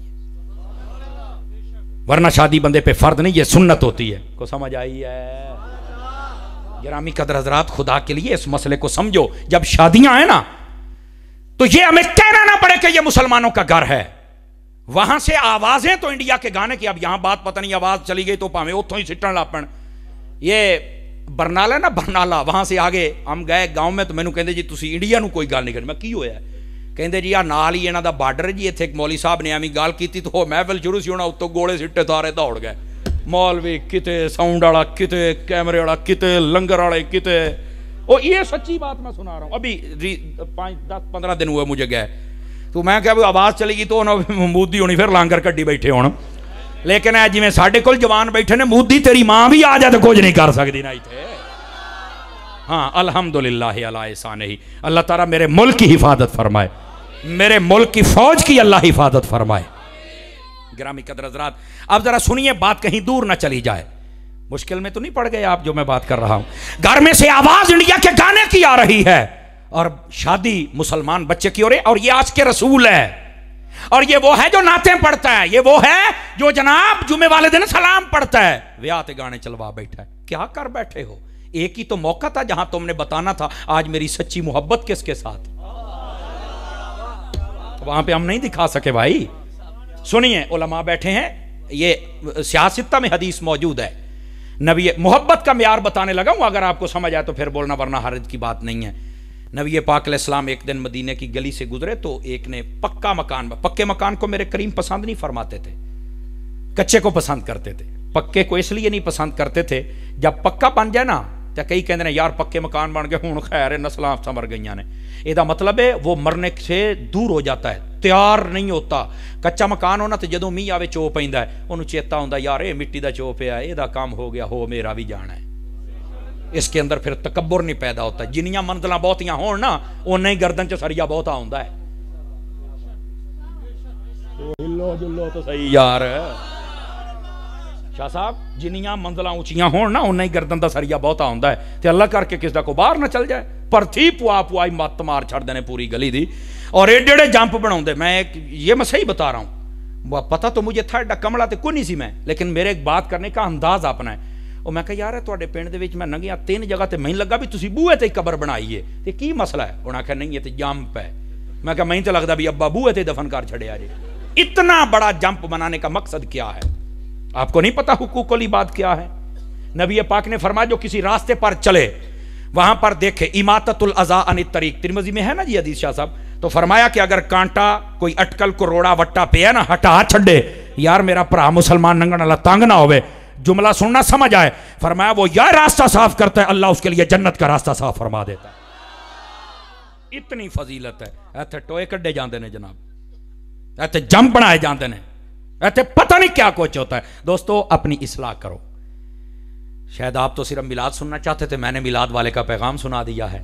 वरना शादी बंदे पे फर्ज नहीं, ये सुन्नत होती है। को समझ आई है? गिरामी कदर हजरात, खुदा के लिए इस मसले को समझो। जब शादियां हैं ना, तो ये हमें कहना ना पड़े कि ये मुसलमानों का घर है। वहां से आवाजें तो इंडिया के गाने की, अब यहां बात पता नहीं आवाज चली गई तो भावे उतों ही सिटन लापन। ये बरनाला ना, बरनाला, वहां से आगे हम गए गांव में, तो मैनू कहते जी तुसी इंडिया नू कोई गल नहीं करनी। मैं की होया? कहते जी आ नाल ही इन्हां दा बार्डर है जी, इत्थे एक मौली साहब ने एवं गल की तो महफिल शुरू सी होना, उत्तों गोले सिट्टे तारे दौड़ गए। मौलवी किते, साउंड वाला किते, कैमरे वाला किते, लंगर वाले किते। और ये सच्ची बात मैं सुना रहा हूँ, अभी पाँच दस पंद्रह दिन हुए मुझे गए, तो मैं क्या आवाज़ चलेगी तो मोदी होनी फिर लांगर कड्डी बैठे होना। लेकिन है जिमें साढ़े कोल जवान बैठे ने, मोदी तेरी मां भी आ जाए तो कुछ नहीं कर सकती ना इतने। हाँ अल्हम्दुलिल्लाह अला एहसानिही, अल्लाह ताला मेरे मुल्क की हिफाजत फरमाए, मेरे मुल्क की फौज की अल्लाह हिफाजत फरमाए। गिरामी कदर हज़रात, अब जरा सुनिए, बात कहीं दूर ना चली जाए। मुश्किल में तो नहीं पड़ गए आप जो मैं बात कर रहा हूं? घर में से आवाज इंडिया के गाने की आ रही है और शादी मुसलमान बच्चे की हो रही है, और ये आज के रसूल है, और ये वो है जो नाते पढ़ता है, ये वो है जो जनाब जुमे वाले दिन सलाम पढ़ता है, व्याह गाने चलवा बैठा है। क्या कर बैठे हो? एक ही तो मौका था जहां तुमने बताना था आज मेरी सच्ची मोहब्बत किसके साथ, वहां पे हम नहीं दिखा सके भाई। सुनिए, उलमा बैठे हैं, ये सियासत में हदीस मौजूद है, नबी मोहब्बत का म्यार बताने लगा हूं, अगर आपको समझ आए तो फिर बोलना, वरना हरज की बात नहीं है। नबी पाक अलैहिस्सलाम एक दिन मदीने की गली से गुजरे तो एक ने पक्का मकान, पक्के मकान को मेरे करीम पसंद नहीं फरमाते थे, कच्चे को पसंद करते थे। पक्के को इसलिए नहीं पसंद करते थे, जब पक्का बन जाए ना तो कई कहते हैं यार पक्के मकान बन गए हूं खैर है, नस्लां समर गई ने। ਇਹਦਾ मतलब है वो मरने से दूर हो जाता है, तैयार नहीं होता। कच्चा मकान होना तो जदों मीह आवे चो पैंदा है, उन्होंने चेता होंदा यार ये मिट्टी का चो पिया, ਇਹਦਾ काम हो गया, हो मेरा भी जाना है। इसके अंदर फिर तकब्बुर नहीं पैदा होता। जिन्नियां मंजिलां बहुतियां होण ना, उन्ना ही गर्दन च सरिया बहुता होंदा है। हिलो जुलो तो सही यार शाह साहब, जिन्नियां मंजिलां उचियां होण ना, उन्ना ही गर्दन का सरिया बहुता होंदा है। ते अल्लाह करके किस दा को बाहर ना चल जाए, पर थी पुआ पुआई मत मार छड़ते हैं पूरी गली दी। और एडे एडे जंप बनाते, मैं एक ये मैं सही बता रहा हूँ, पता तो मुझे था एडा कमला तो कोई नहीं सी मैं, लेकिन मेरे एक बात करने का अंदाज अपना है। और मैं कहा यार तुहाडे पिंड दे विच मैं लंघिया तीन जगह तो मैनूं लगा भी तुसीं बूहे ते कबर बनाई है, ते की मसला है? उन्हें आख्या नहीं ये तो जंप है। मैं कहा मैं तो लगता भी अब्बा बूहे ते दफन कर छड़िया जे। इतना बड़ा जंप बनाने का मकसद क्या है? आपको नहीं पता हुकूकुल इबाद क्या है? नबी पाक ने फरमाया जो किसी रास्ते पर चले वहां पर देखे इमाततुल अज़ा अनित तरीक, तिरमिज़ी में है ना जी हदीस शाह साहब, तो फरमाया कि अगर कांटा कोई अटकल को रोड़ा वट्टा पे ना हटा छड़े, यार मेरा भरा मुसलमान नंगण वाला तंग ना होवे, जुमला सुनना समझ आए, फरमाया वो यार रास्ता साफ करता है, अल्लाह उसके लिए जन्नत का रास्ता साफ फरमा देता है। इतनी फजीलत है। इत्थे टोए कड्डे जाते हैं जनाब, इत्थे जंप बनाए जाते हैं, इत्थे पता नहीं क्या कुछ होता है। दोस्तों अपनी इस्लाह करो। शायद आप तो सिर्फ मिलाद सुनना चाहते थे, मैंने मिलाद वाले का पैगाम सुना दिया है।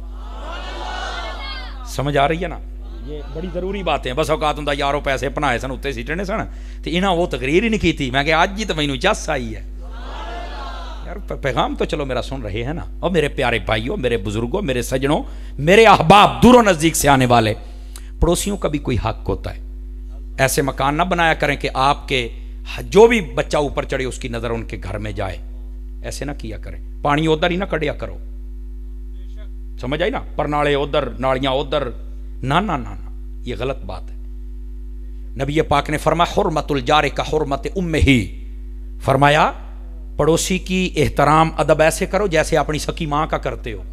समझ आ रही है ना? ये बड़ी जरूरी बातें हैं। बस औकात होंदा यारों पैसे बनाए सन उत्ते सीटने सन तो इन्हें वो तकरीर ही नहीं की थी। मैं क्या अज ही तो मैनू चस आई है यार, पैगाम तो चलो मेरा सुन रहे हैं ना। और मेरे प्यारे भाइयों, मेरे बुजुर्गों, मेरे सजनों, मेरे अहबाब, दूरों नजदीक से आने वाले पड़ोसियों का भी कोई हक होता है। ऐसे मकान ना बनाया करें कि आपके जो भी बच्चा ऊपर चढ़े उसकी नजर उनके घर में जाए, ऐसे ना किया करें। पानी उधर ही ना कढ़िया करो, समझ आई ना? परनाले उधर, नालियां उधर, ना ना ना ना, ये गलत बात है। नबी पाक ने फरमाया हुर्मतुल जारे का हुर्मत उम्मे ही, फरमाया पड़ोसी की एहतराम अदब ऐसे करो जैसे अपनी सकी मां का करते हो।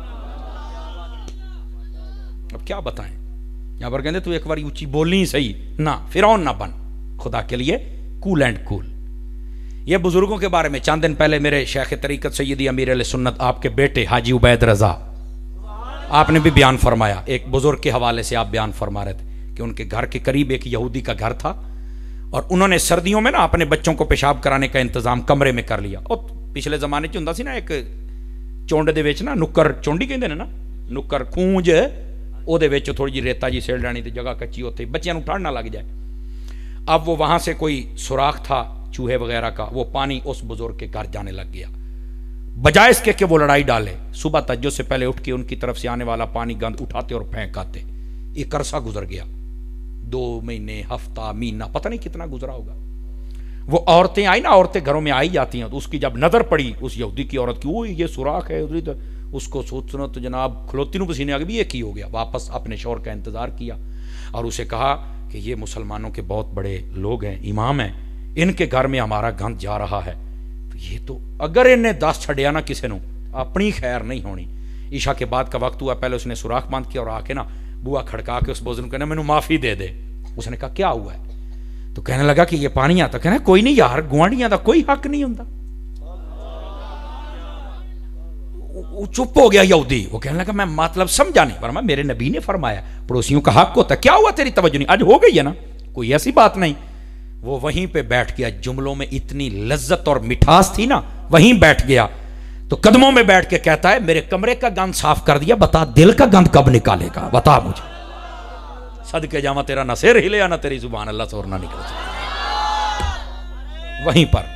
अब क्या बताएं, यहां पर कहते तू एक बार ऊंची बोलनी सही ना, फिरौन ना बन, खुदा के लिए कूल एंड कूल। ये बुजुर्गों के बारे में चंद दिन पहले मेरे शेख तरीकत सैयदी अमीर अल सुन्नत आपके बेटे हाजी उबैद रजा, आपने भी बयान फरमाया। एक बुजुर्ग के हवाले से आप बयान फरमा रहे थे कि उनके घर के करीब एक यहूदी का घर था और उन्होंने सर्दियों में ना अपने बच्चों को पेशाब कराने का इंतजाम कमरे में कर लिया। और पिछले जमाने च हुंदा सी ना एक चोंड दे विच ना नुक्कर, चोंडी कहंदे ने ना, नुक्कर खूंज, ओहदे विच थोड़ी जी रेता जी सेड़ लैनी ते जगह कच्ची, उत्थे बच्चियां नूं ठंड ना लग जाए। अब वो वहां से कोई सुराख था चूहे वगैरह का, वो पानी उस बुजुर्ग के घर जाने लग गया। बजाय इसके कि वो लड़ाई डाले, सुबह तहज्जुद से पहले उठ के उनकी तरफ से आने वाला पानी गंद उठाते और फेंक आते। एक अरसा गुजर गया, दो महीने, हफ्ता, महीना, पता नहीं कितना गुजरा होगा। वो औरतें आई ना, औरतें घरों में आई जाती हैं, तो उसकी जब नजर पड़ी उस यहूदी की औरत की, वो ये सुराख है उधर, तो उसको सोचना तो जनाब खलोती नूं पसीने आ गए भी ये की हो गया। वापस अपने शौहर का इंतजार किया और उसे कहा कि ये मुसलमानों के बहुत बड़े लोग हैं, इमाम हैं, इनके घर में हमारा गंद जा रहा है, तो ये तो अगर इन्हें दस छड़िया ना किसी ने अपनी खैर नहीं होनी। ईशा के बाद का वक्त हुआ, पहले उसने सुराख बंद किया और आके ना बुआ खड़का के उस बुजुर्ग को कहना मैनू माफी दे दे। उसने कहा क्या हुआ है? तो कहने लगा कि ये पानी आता, कहना कोई नहीं यार, गुआंढियां का कोई हक नहीं होता। चुप हो गया यहूदी। वो कहने लगा मैं मतलब समझा नहीं, फरमाया मेरे नबी ने फरमाया पड़ोसियों का हक होता है। क्या हुआ तेरी तवज्जो नहीं, आज हो गई है ना, कोई ऐसी बात नहीं। वो वहीं पे बैठ गया, जुमलों में इतनी लज्जत और मिठास थी ना, वहीं बैठ गया। तो कदमों में बैठ के कहता है मेरे कमरे का गंद साफ कर दिया, बता दिल का गंद कब निकालेगा, बता मुझे। सदके जावा तेरा ना सिर हिले ना तेरी जुबान अल्लाह से और ना निकल सके। वहीं पर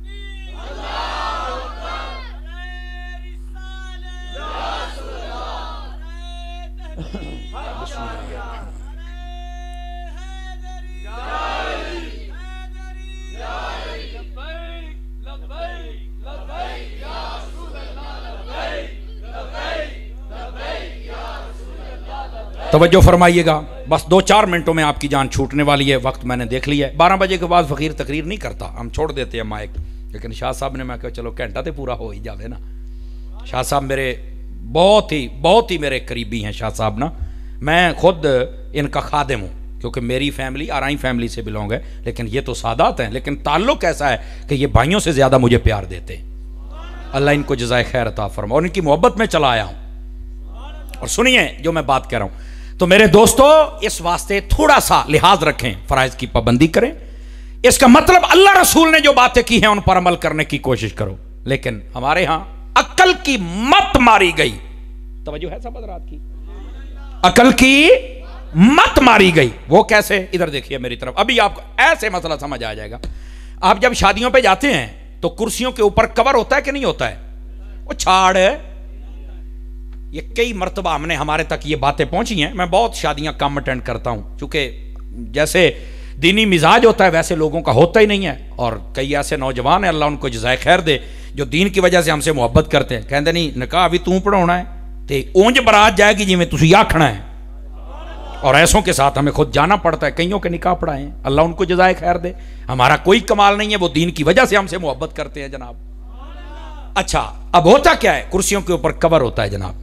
तवज्जो फरमाइएगा, बस दो चार मिनटों में आपकी जान छूटने वाली है। वक्त मैंने देख लिया है, बारह बजे के बाद फ़कीर तकरीर नहीं करता, हम छोड़ देते हैं माइक। लेकिन शाह साहब ने, मैं कहा चलो घंटा तो पूरा हो ही जावे ना। शाह साहब मेरे बहुत ही बहुत ही मेरे करीबी हैं। शाह साहब ना, मैं खुद इनका खादिम हूँ, क्योंकि मेरी फैमिली आराई फैमिली से बिलोंग है, लेकिन ये तो सादात हैं। लेकिन ताल्लुक़ ऐसा है कि ये भाइयों से ज़्यादा मुझे प्यार देते हैं। अल्लाह इनको जज़ाए खैर अता फरमा, और इनकी मोहब्बत में चला आया हूँ। और सुनिए जो मैं बात कह रहा हूँ, तो मेरे दोस्तों इस वास्ते थोड़ा सा लिहाज रखें, फराइज की पाबंदी करें। इसका मतलब अल्लाह रसूल ने जो बातें की हैं उन पर अमल करने की कोशिश करो। लेकिन हमारे यहां अक्ल की मत मारी गई। तवज्जो है सब हज़रात की, अक्ल की मत मारी गई। वो कैसे, इधर देखिए मेरी तरफ, अभी आपको ऐसे मसला समझ आ जाएगा। आप जब शादियों पे जाते हैं तो कुर्सियों के ऊपर कवर होता है कि नहीं होता है? वो छाड़ है। ये कई मरतबा हमने, हमारे तक ये बातें पहुंची हैं। मैं बहुत शादियां कम अटेंड करता हूं, चूंकि जैसे दीनी मिजाज होता है वैसे लोगों का होता ही नहीं है। और कई ऐसे नौजवान हैं, अल्लाह उनको जज़ाए खैर दे, जो दीन की वजह से हमसे मोहब्बत करते हैं। कहते नहीं निकाह अभी तू पढ़ाना है तो ऊंज बरात जाएगी जिमें तुसी आखना है। और ऐसों के साथ हमें खुद जाना पड़ता है, कईयों के निकाह पढ़ाए, अल्लाह उनको जज़ाए खैर दे। हमारा कोई कमाल नहीं है, वो दीन की वजह से हमसे मोहब्बत करते हैं जनाब। अच्छा, अब होता क्या है, कुर्सियों के ऊपर कवर होता है जनाब।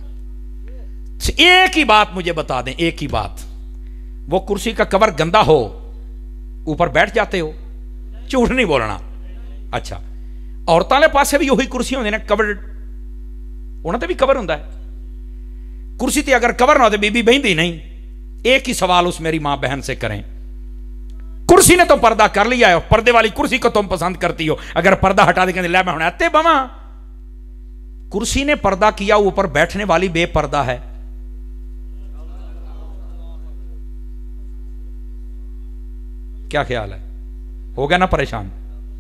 एक ही बात मुझे बता दें, एक ही बात, वो कुर्सी का कवर गंदा हो, ऊपर बैठ जाते हो? झूठ नहीं बोलना। अच्छा, औरतां के पास भी वही कुर्सियां होंदी ने कवर, उन्होंने भी कवर होंदा है। कुर्सी ते अगर कवर ना हो तो बीबी बहिंदी नहीं। एक ही सवाल उस मेरी मां बहन से करें, कुर्सी ने तो पर्दा कर लिया है, पर्दे वाली कुर्सी को तुम पसंद करती हो, अगर पर्दा हटा दे कहते लै मैं हुण आते बवा। कुर्सी ने पर्दा किया, ऊपर बैठने वाली बेपर्दा है। क्या ख्याल है, हो गया ना परेशान?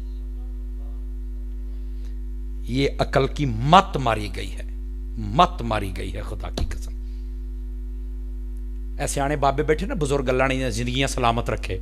ये अकल की मत मारी गई है, मत मारी गई है, खुदा की कसम। ऐसे आने बाबे बैठे ना बुजुर्ग, अल्लाह ने जिंदगियां सलामत रखे।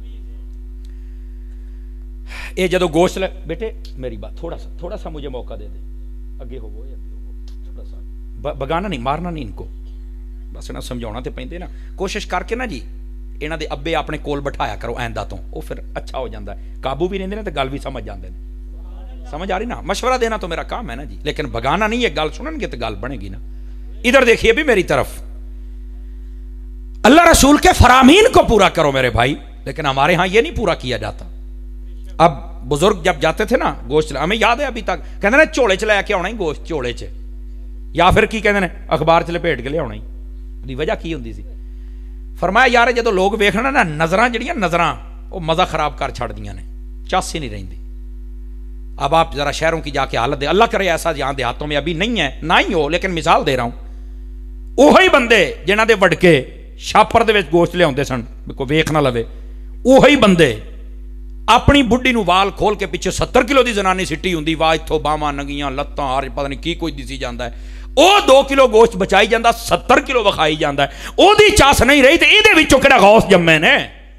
ये जदों गोश्त ले, बेटे मेरी बात थोड़ा सा थोड़ा सा मुझे मौका दे दे, अगे हो वो थोड़ा सा, बगाना नहीं, मारना नहीं इनको, बस इन्हें समझाना तो पैंदे ना। कोशिश करके ना जी इन्हां दे अब्बे अपने कोल बिठाया करो ऐंदा तो, वो फिर अच्छा हो जाता है, काबू भी रहिंदे ने ते गल भी समझ जाते हैं। समझ आ रही ना? मशवरा देना तो मेरा काम है ना जी, लेकिन बगाना नहीं है। गल सुनेंगे तो गल बनेगी ना। इधर देखिए भी मेरी तरफ, अल्लाह रसूल के फरामीन को पूरा करो मेरे भाई, लेकिन हमारे यहां यह नहीं पूरा किया जाता। अब बुजुर्ग जब जाते थे ना गोश्त, हमें याद है अभी तक, कहते ना झोले च लैके आना ही गोश्त, झोले च, या फिर की कहते हैं अखबार च लपेट के लिया ही। दी वजह की होंदी सी? फरमाया यार जो लोग वेखना ना, नजर जड़ियां नजर वो मजा खराब कर छड़दियां ने, चस ही नहीं रही। अब आप जरा शहरों की जाके हालत दे, अल्लाह करे ऐसा यहां देहातों में अभी नहीं है, ना ही हो, लेकिन मिसाल दे रहा हूं। उही बंदे जिन्हां दे वड़के छापर दे विच गोश्त लियाउंदे सन, कोई वेख ना लवे, उही बंदे अपनी बुढ़ी नूं वाल खोल के पिछे सत्तर किलो की जनानी सिट्टी हुंदी, वाह इत्थों बावां नंगियां लत्तां हार पता नहीं की कोई दिसी जाता है। ਉਹ दो किलो गोश्त बचाई जाता, सत्तर किलो विखाई जाता है, ओदी चस नहीं रही तो ਇਹਦੇ ਵਿੱਚੋਂ ਕਿਹੜਾ गौस जम्मे ने।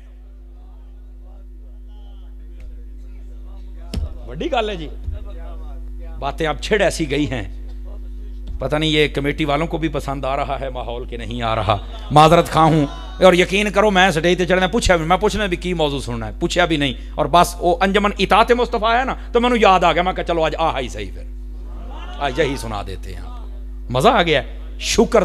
बड़ी गल है जी, बातें अब छिड़ ऐसी गई हैं, पता नहीं ये कमेटी वालों को भी पसंद आ रहा है माहौल के नहीं आ रहा। माजरत खा हूं, और यकीन करो मैं स्टेज पर चढ़ना पूछा भी, मैं पूछना भी की मौजू सुनना है, पूछा भी नहीं, और बस वो अंजमन इताते मुस्तफा है ना, तो मैंने याद आ गया, मैं चलो आज आ ही सही, फिर आज यही सुना देते हैं। मजा आ गया, शुक्र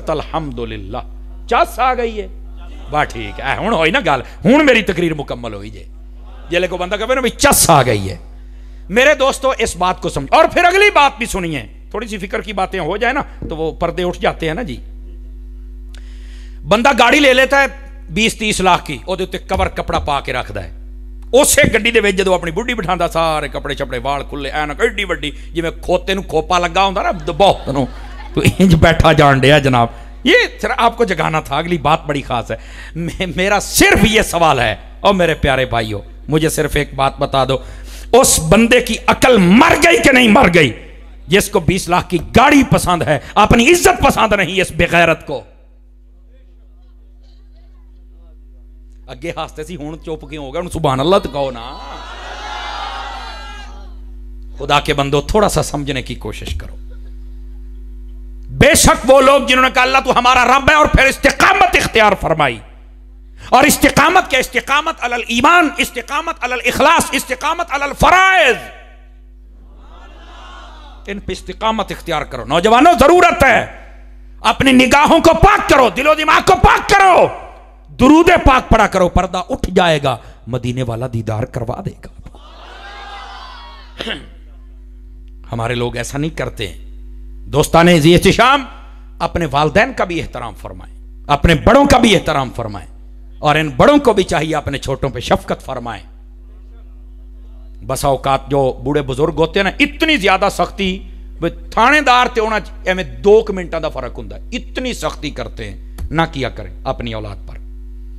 तलहमदुलिल्लाह, चस आ गई है, वाह ठीक है, हुण होई ना गल, हुण मेरी तकरीर मुकम्मल होई जे। जेले को बंदा कहे ना भाई चस आ गई है। मेरे दोस्तों इस बात को समझ, और फिर अगली बात भी सुनिए, थोड़ी सी फिक्र की बातें हो जाए ना तो वो पर्दे उठ जाते हैं ना जी। बंदा गाड़ी ले लेता है बीस तीस लाख की, ਉਹਦੇ ਉੱਤੇ कवर कपड़ा पा के रखता है, ਉਸੇ ਗੱਡੀ ਦੇ ਵਿੱਚ ਜਦੋਂ ਆਪਣੀ ਬੁੱਢੀ ਬਿਠਾਉਂਦਾ ਸਾਰੇ ਕੱਪੜੇ ਛਪੜੇ ਵਾਲ ਖੁੱਲੇ ਐਨਕ ਏਡੀ ਵੱਡੀ ਜਿਵੇਂ ਖੋਤੇ ਨੂੰ ਖੋਪਾ ਲੱਗਾ ਹੁੰਦਾ ਨਾ ਬਹੁਤ ਨੂੰ, तो इंज बैठा जान दिया जनाब। ये सिर्फ आपको जगाना था, अगली बात बड़ी खास है। मे, मेरा सिर्फ ये सवाल है, और मेरे प्यारे भाइयों मुझे सिर्फ एक बात बता दो, उस बंदे की अकल मर गई कि नहीं मर गई जिसको बीस लाख की गाड़ी पसंद है, अपनी इज्जत पसंद नहीं इस बेगैरत को। अगे हंसते सी हुण चुप क्यों हो गए, हुण सुभान अल्लाह तो कहो ना। खुदा के बंदो थोड़ा सा समझने की कोशिश करो। बेशक वो लोग जिन्होंने कहा अल्लाह तू हमारा रब है और फिर इस्तिकामत इख्तियार फरमाई, और इस्तिकामत क्या, इस्तिकामत अलल ईमान, इस्तिकामत अलल इखलास, इस्तिकामत अलल फराइज, इन पे इस्तिकामत इख्तियार करो। नौजवानों जरूरत है अपनी निगाहों को पाक करो, दिलो दिमाग को पाक करो, दुरूदे पाक पढ़ा करो, पर्दा उठ जाएगा, मदीने वाला दीदार करवा देगा। हमारे लोग ऐसा नहीं करते हैं। दोस्ताने इहतिशाम, अपने वालदैन का भी एहतराम फरमाएं, अपने बड़ों का भी एहतराम फरमाएं, और इन बड़ों को भी चाहिए अपने छोटों पे शफकत फरमाएं। बसा औकात जो बूढ़े बुजुर्ग होते हैं ना, इतनी ज्यादा सख्ती, थानेदार ते होना एवं दो मिनटा का फर्क होता है, इतनी सख्ती करते हैं, ना किया करें अपनी औलाद पर।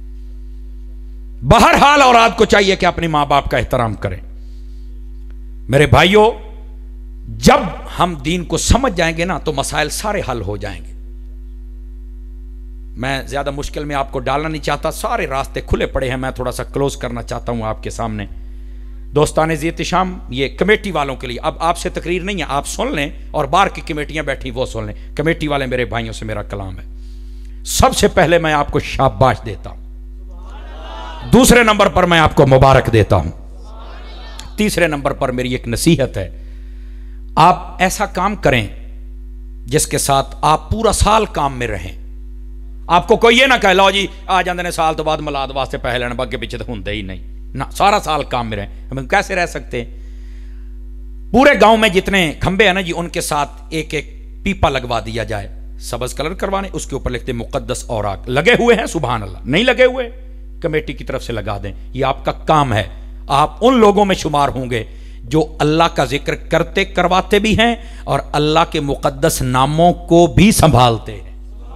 बहरहाल औलाद को चाहिए कि अपने मां बाप का एहतराम करें। मेरे भाइयों, जब हम दीन को समझ जाएंगे ना तो मसाइल सारे हल हो जाएंगे। मैं ज्यादा मुश्किल में आपको डालना नहीं चाहता, सारे रास्ते खुले पड़े हैं। मैं थोड़ा सा क्लोज करना चाहता हूं आपके सामने। दोस्ताने इहतिशाम, ये कमेटी वालों के लिए, अब आपसे तकरीर नहीं है, आप सुन लें, और बाहर की कमेटियां बैठी वो सुन लें। कमेटी वाले मेरे भाइयों से मेरा कलाम है। सबसे पहले मैं आपको शाबाश देता हूं, दूसरे नंबर पर मैं आपको मुबारक देता हूं, तीसरे नंबर पर मेरी एक नसीहत है, आप ऐसा काम करें जिसके साथ आप पूरा साल काम में रहें। आपको कोई ये ना कहे लो जी आ जाते ने साल तो बाद मिलाद वास्ते पैसे लेने, अगे पीछे तो होंगे ही नहीं ना, सारा साल काम में रहें। हम कैसे रह सकते हैं? पूरे गांव में जितने खंबे हैं ना जी, उनके साथ एक एक पीपा लगवा दिया जाए, सब्ज कलर करवाने, उसके ऊपर लिखते मुकद्दस औराक। लगे हुए हैं सुभान अल्लाह, नहीं लगे हुए कमेटी की तरफ से लगा दें। ये आपका काम है। आप उन लोगों में शुमार होंगे जो अल्लाह का जिक्र करते करवाते भी हैं और अल्लाह के मुकद्दस नामों को भी संभालते हैं।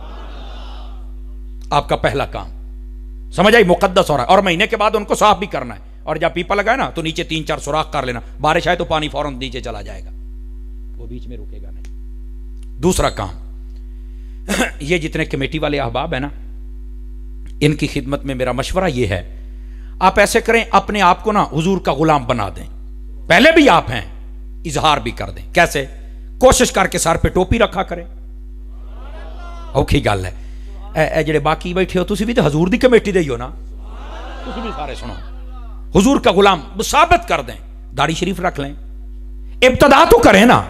आपका पहला काम समझ आई, मुकद्दस हो रहा है, और महीने के बाद उनको साफ भी करना है। और जब पीपा लगाए ना तो नीचे तीन चार सुराख कर लेना, बारिश आए तो पानी फौरन नीचे चला जाएगा, वो बीच में रुकेगा नहीं। दूसरा काम, ये जितने कमेटी वाले अहबाब है ना, इनकी खिदमत में मेरा मशवरा ये है, आप ऐसे करें, अपने आप को ना हुजूर का गुलाम बना दें। पहले भी आप हैं, इजहार भी कर दें। कैसे? कोशिश करके सर पे टोपी रखा करें। औखी गल है। ए जेड़े बाकी बैठे हो, तुसी भी तो हजूर दी कमेटी दे ही हो ना, तुसी भी सारे सुनो, हुजूर का गुलाम साबित कर दें। दाढ़ी शरीफ रख लें, इब्तदा तो करें ना।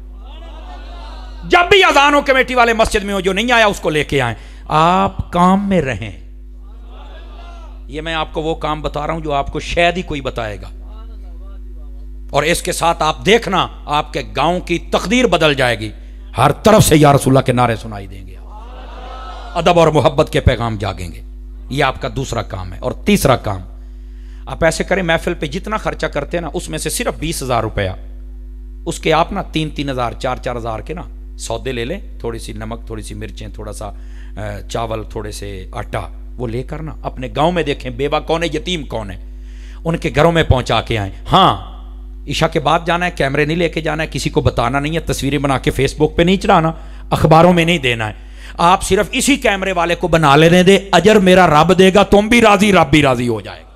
जब भी अजान हो कमेटी वाले मस्जिद में हो, जो नहीं आया उसको लेके आए, आप काम में रहें। ये मैं आपको वो काम बता रहा हूं जो आपको शायद ही कोई बताएगा, और इसके साथ आप देखना आपके गांव की तकदीर बदल जाएगी। हर तरफ से या रसूलुल्लाह के नारे सुनाई देंगे, अदब और मोहब्बत के पैगाम जागेंगे। यह आपका दूसरा काम है। और तीसरा काम, आप ऐसे करें, महफिल पे जितना खर्चा करते हैं ना, उसमें से सिर्फ बीस हजार रुपया, उसके आप ना तीन तीन हजार चार चार हजार के ना सौदे ले लें, थोड़ी सी नमक, थोड़ी सी मिर्चें, थोड़ा सा चावल, थोड़े से आटा, वो लेकर ना अपने गांव में देखें बेवा कौन है, यतीम कौन है, उनके घरों में पहुंचा के आए। हाँ, ईशा के बाद जाना है, कैमरे नहीं लेके जाना है, किसी को बताना नहीं है, तस्वीरें बना के फेसबुक पे नहीं चढ़ाना, अखबारों में नहीं देना है। आप सिर्फ इसी कैमरे वाले को बना लेने दे, अजर मेरा रब देगा, तुम भी राजी, रब भी राजी हो जाएगा।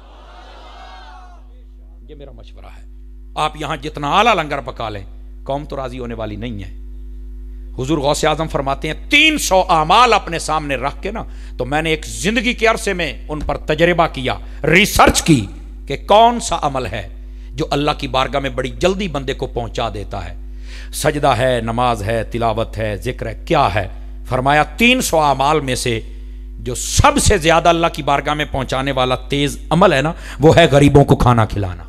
ये मेरा मशवरा है। आप यहां जितना आला लंगर पका लें, कौम तो राजी होने वाली नहीं है। हुजूर गौसे आजम फरमाते हैं, तीन सौ आमाल अपने सामने रख के ना, तो मैंने एक जिंदगी के अरसे में उन पर तजर्बा किया, रिसर्च की कि कौन सा अमल है जो अल्लाह की बारगाह में बड़ी जल्दी बंदे को पहुंचा देता है। सजदा है, नमाज है, तिलावत है, जिक्र है, क्या है? फरमाया तीन सौ आमाल में से जो सबसे ज्यादा अल्लाह की बारगाह में पहुंचाने वाला तेज अमल है ना, वो है गरीबों को खाना खिलाना।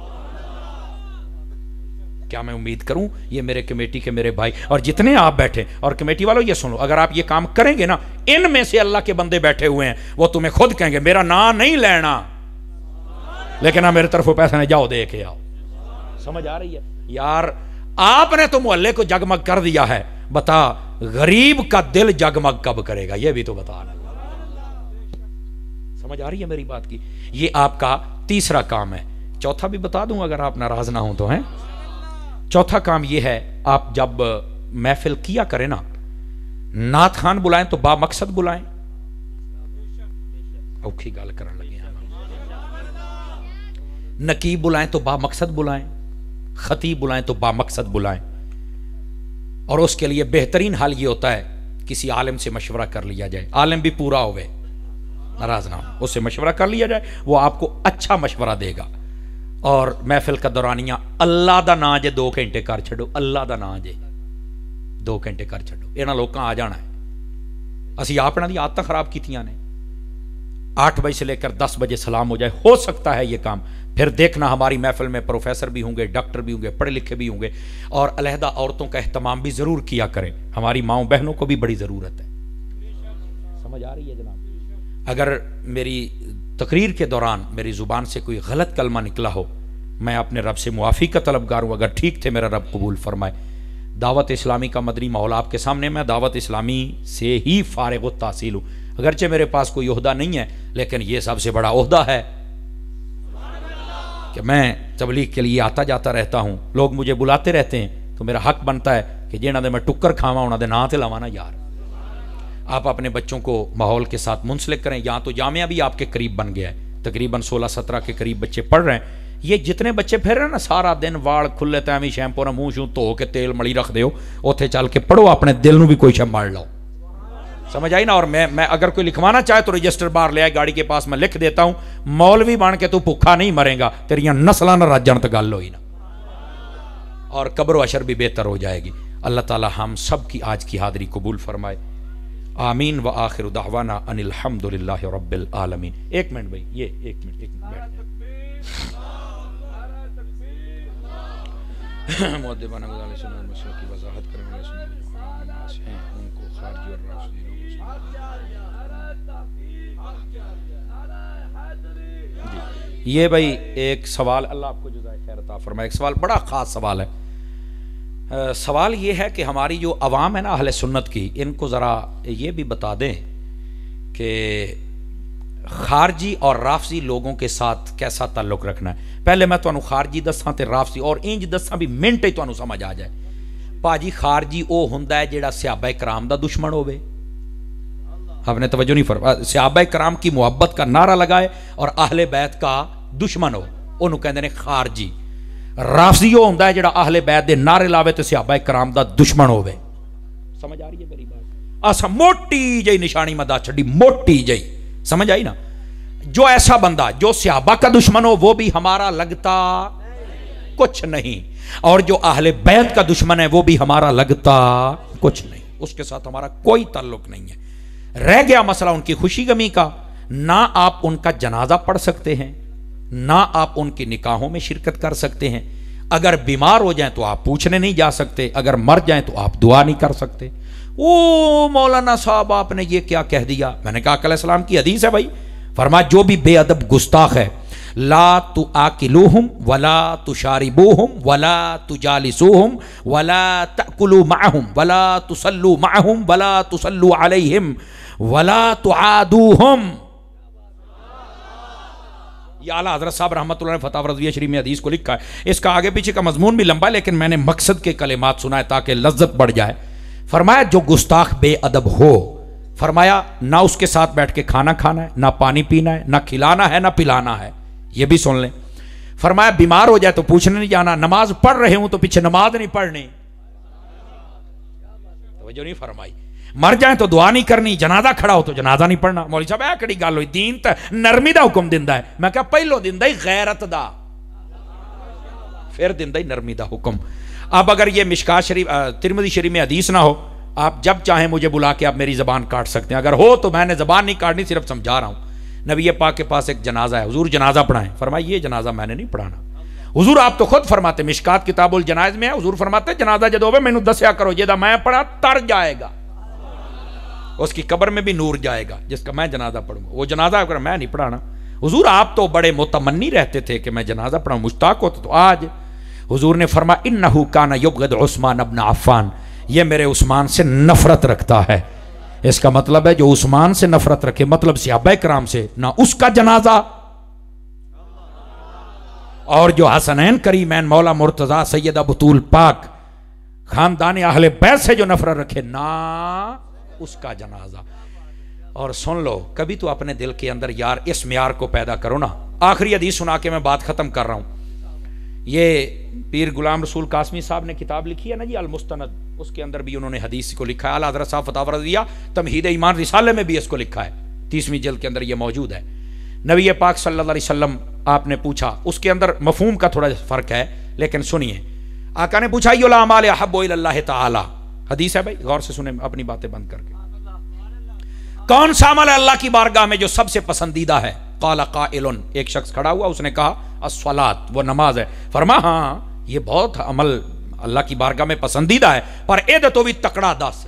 क्या मैं उम्मीद करूं ये मेरे कमेटी के मेरे भाई और जितने आप बैठे, और कमेटी वालों ये सुनो, अगर आप ये काम करेंगे ना, इनमें से अल्लाह के बंदे बैठे हुए हैं, वो तुम्हें खुद कहेंगे मेरा नाम नहीं लेना, लेकिन ना मेरे तरफ पैसा नहीं, जाओ दे के आओ। समझ आ रही है यार? आपने तो मोहल्ले को जगमग कर दिया है, बता गरीब का दिल जगमग कब करेगा, यह भी तो बता। समझ आ रही है मेरी बात की? ये आपका तीसरा काम है। चौथा भी बता दूं अगर आप नाराज ना हो तो। है चौथा काम ये है, आप जब महफिल किया करें ना, नात खान बुलाएं तो बा मकसद बुलाएं। औखी गाल करने लगे हैं। नकीब बुलाएं तो बा मकसद बुलाएं, खतीब बुलाएं तो बा मकसद बुलाएं। और उसके लिए बेहतरीन हाल ये होता है किसी आलिम से मशवरा कर लिया जाए, आलिम भी पूरा होवे, नाराज ना हो, उससे मशवरा कर लिया जाए, वो आपको अच्छा मशवरा देगा। और महफिल का दौरानिया अल्लाह दा नां जे दो घंटे कर छो, अल्लाह दा नां जे दो घंटे कर छो, इन्हां लोकां आ जाना है। असी अपना दी आदत खराब कीतियां ने। आठ बजे से लेकर दस बजे सलाम हो जाए, हो सकता है ये काम। फिर देखना हमारी महफिल में प्रोफेसर भी होंगे, डॉक्टर भी होंगे, पढ़े लिखे भी होंगे, और अलहदा औरतों का एहतमाम भी जरूर किया करें। हमारी माओ बहनों को भी बड़ी जरूरत है। समझ आ रही है जनाब? अगर मेरी तकरीर के दौरान मेरी जुबान से कोई गलत कलमा निकला हो, मैं अपने रब से मुआफ़ी का तलबगार हूँ। अगर ठीक थे मेरा रब कबूल फरमाए। दावत इस्लामी का मदनी माहौल आपके सामने, मैं दावत इस्लामी से ही फारिग तहसील हूँ। अगरचे मेरे पास कोई ओहदा नहीं है, लेकिन यह सबसे बड़ा ओहदा है कि मैं तबलीग के लिए आता जाता रहता हूँ। लोग मुझे बुलाते रहते हैं, तो मेरा हक बनता है कि जिन्होंने मैं टुक्कर खावा उन्होंने नां ते लावा ना यार। आप अपने बच्चों को माहौल के साथ मुंसलिक करें। यहाँ तो जामिया भी आपके करीब बन गया है, तकरीबन सोलह सत्रह के करीब बच्चे पढ़ रहे हैं। ये जितने बच्चे फिर रहे हैं ना, सारा दिन वाल खुले तैवी शैंपू ना मूँह शूँ धो के तेल मली रख दो, उत्थे चल के पढ़ो, अपने दिल में भी कोई शम मार लो। समझ आई ना? और मैं मैं अगर कोई लिखवाना चाहे तो रजिस्टर बाहर ले आए गाड़ी के पास, मैं लिख देता हूँ, मौलवी बन के तू भूखा नहीं मरेगा, तेरिया नस्लां ना राजन तो गल होई ना, और कब्र अशर भी बेहतर हो जाएगी। अल्लाह ताला हम सब की आज की हाजिरी कबूल फरमाए। आमीन व आखिर दावाना अनिल हम्दुलिल्लाहि रब्बिल आलमीन। एक मिनट भाई, ये एक मिनट एक मिनट मुअद्दिबाना गुज़ारिश है मसले की वजाहत करने वाले सुन्नी हैं, उनको खारजी और राफिज़ी जी। ये भाई एक सवाल, अल्लाह आपको जज़ाए खैर अता फरमाए। एक सवाल बड़ा ख़ास सवाल है। आ, सवाल ये है कि हमारी जो अवाम है ना अहले सुन्नत की, इनको ज़रा ये भी बता दें कि खारजी और राफजी लोगों के साथ कैसा ताल्लुक रखना है। पहले मैं तुहानू खारजी दसा ते राफजी, और इंज दसा भी मिनट ही तुहानू समझ आ जाए। भाजी खारजी वो हुंदा है जिहड़ा सहाबा कराम दा दुश्मन होवे। आपने तवज्जो नहीं फरमा, सहाबा कराम की मुहब्बत का नारा लगाए और अहले बैत का दुश्मन हो, उन्होंने कहते हैं खारजी। राफजी वो हुंदा है जिहड़ा अहले बैत दे नारे लावे तो सहाबा कराम दा दुश्मन होवे। समझ आ रही है मेरी बात? असा मोटी जी निशानी मैं दस छड़ी, मोटी जी, समझ आई ना? जो ऐसा बंदा जो सहाबा का दुश्मन हो वो भी हमारा लगता कुछ नहीं, और जो अहले बैत का दुश्मन है वो भी हमारा लगता कुछ नहीं, उसके साथ हमारा कोई ताल्लुक नहीं है। रह गया मसला उनकी खुशी गमी का, ना आप उनका जनाजा पढ़ सकते हैं, ना आप उनके निकाहों में शिरकत कर सकते हैं। अगर बीमार हो जाएं तो आप पूछने नहीं जा सकते, अगर मर जाएं तो आप दुआ नहीं कर सकते। ओ मौलाना साहब आपने ये क्या कह दिया? मैंने कहा अलैहिस्सलाम की हदीस है भाई, फरमाया जो भी बेअदब गुस्ताख है, ला तु आकिलूहुम वला तुशारिबूहुम वला तुजालिसूहुम वला तअकुलू माअहुम वला तुसल्लू माअहुम वला तुसल्लू अलैहिम वला तुआदूहुम। ये आला हज़रत साहब रहमतुल्लाह ने फतावा रज़विया शरीफ में हदीस को लिखा है। इसका आगे पीछे का मजमून भी लंबा है, लेकिन मैंने मकसद के कलिमात सुनाए ताकि लज्जत बढ़ जाए। फरमाया जो गुस्ताख बेअदब हो, फरमाया ना उसके साथ बैठ के खाना खाना है, ना पानी पीना है, ना खिलाना है, ना पिलाना है। ये भी सुन लें। फरमाया बीमार हो जाए तो पूछने नहीं जाना, नमाज पढ़ रहे हूं तो पीछे नमाज नहीं पढ़नी, तो जो नहीं फरमाई। मर जाए तो दुआ नहीं करनी, जनाजा खड़ा हो तो जनाजा नहीं पढ़ना। मौलवी साहब ऐ कड़ी गल हुई, दीन तो नरमी दा हुक्म दिंदा है। मैं क्या पहलो दिंदा ही गैरत दा, फिर दिंदा ही नरमी दा हुक्म। अब अगर ये मिशकात शरीफ तिरमिज़ी शरीफ में हदीस ना हो आप जब चाहें मुझे बुला के आप मेरी ज़बान काट सकते हैं, अगर हो तो मैंने ज़बान नहीं काटनी, सिर्फ समझा रहा हूँ। नबी पाक के पास एक जनाजा है, हुजूर जनाजा पढ़ाएं। फरमाया ये जनाजा मैंने नहीं पढ़ाना। हुजूर आप तो खुद फरमाते, मिशकात किताबुल जनाइज में है, हुजूर फरमाते जनाजा जदों होवे मैनू दस्या करो, जेदा मैं पढ़ा तर जाएगा, उसकी कब्र में भी नूर जाएगा, जिसका मैं जनाजा पढ़ूंगा। वो जनाजा अगर मैं नहीं पढ़ाना। हुजूर आप तो बड़े मुतमन्नी रहते थे कि मैं जनाजा पढ़ाऊं, मुश्ताक होता। तो आज हुजूर ने फरमाया इन्नहु काना युबग़िद उस्मान इब्न अफ़्फ़ान, ये मेरे उस्मान से नफरत रखता है। इसका मतलब है जो उस्मान से नफरत रखे, मतलब सहाबा किराम से ना, उसका जनाजा, और जो हसनैन करीमैन मौला मुर्तजा सैयद बतूल पाक खानदान अहले बैत से जो नफरत रखे ना, उसका जनाजा। और सुन लो, कभी तो अपने दिल के अंदर यार इस म्यार को पैदा करो ना। आखिरी हदीस सुना के मैं बात खत्म कर रहा हूं। ये पीर गुलाम रसूल कासमी साहब ने किताब लिखी है ना जी अल मुस्तनद, उसके अंदर भी उन्होंने हदीस को लिखा है। आला हज़रत साहब फतावा रज़िया तमहीद ईमान रिसाले में भी इसको लिखा है, तीसवीं जल्द के अंदर ये मौजूद है। नबी पाक सल्लल्लाहु अलैहि वसल्लम आपने पूछा, उसके अंदर मफहूम का थोड़ा फर्क है, लेकिन सुनिए। आका ने पूछा युल अमाल अहब्बु इलल्लाहि तआला, हदीस है भाई, गौर से सुने अपनी बातें बंद करके। कौन सा अमल है अल्लाह की बारगाह में जो सबसे पसंदीदा है? क़ाला क़ाइलुन, एक शख्स खड़ा हुआ, उसने कहा अस्सलात, वो नमाज है। फरमा हाँ ये बहुत अमल अल्लाह की बारगाह में पसंदीदा है, पर एद तो भी तकड़ा दस,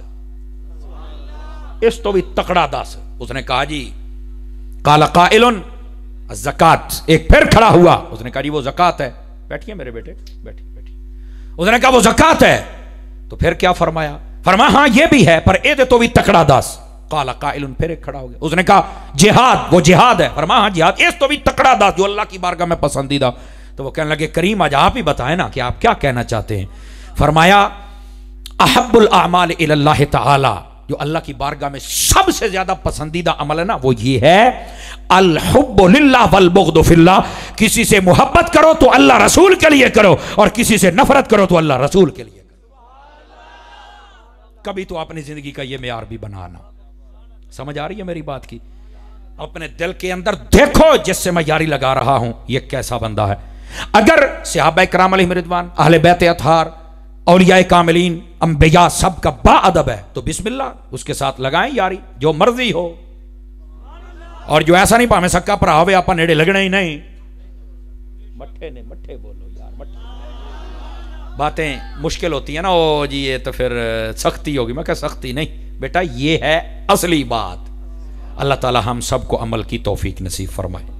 इस तो भी तकड़ा दस। उसने कहा जी क़ाला क़ाइलुन ज़कात, एक फिर खड़ा हुआ, उसने कहा जी वो ज़कात है। बैठिए मेरे बेटे, बैठिए बैठिए। उसने कहा वो ज़कात है। तो फिर क्या फरमाया? फरमा हाँ ये भी है, पर एद तो भी तकड़ा दस। काला काइलुन, फिर एक खड़ा हो गया, उसने कहा जिहाद, वो जिहाद है। फरमा हाँ जिहाद, इस तो भी तकड़ा दास जो अल्लाह की बारगाह में पसंदीदा। तो वो कहने लगे करीम आज आप ही बताएं ना कि आप क्या कहना चाहते हैं। फरमाया अहब्बुल अमाल इलल्लाहि तआला, जो अल्लाह की बारगाह में सबसे ज्यादा पसंदीदा अमल है ना, वो ये है अल हुब्बु लिल्लाह वल बुग़्दु फिल्लाह, किसी से मोहब्बत करो तो अल्लाह रसूल के लिए करो, और किसी से नफरत करो तो अल्लाह रसूल के लिए करो। कभी तो अपनी जिंदगी का ये मेयार भी बनाना। समझ आ रही है मेरी बात की? अपने दिल के अंदर देखो जिससे मैं यारी लगा रहा हूं ये कैसा बंदा है। अगर सहाबा किराम अलैहिम रिदवान, अहले बैत अतहार, औलिया कामिलीन, अंबिया सब का बाअदब है तो बिस्मिल्लाह उसके साथ लगाएं यारी, जो मर्जी हो। और जो ऐसा नहीं पावे सक्का भरा होवे आपा नेड़े लगना ही नहीं। मट्ठे ने मट्ठे बोलो यार, मट्ठे। बातें मुश्किल होती है ना, ओ जी ये तो फिर सख्ती होगी। मैं क्या सख्ती नहीं बेटा, ये है असली बात। अल्लाह ताला हम सबको अमल की तौफीक नसीब फरमाए।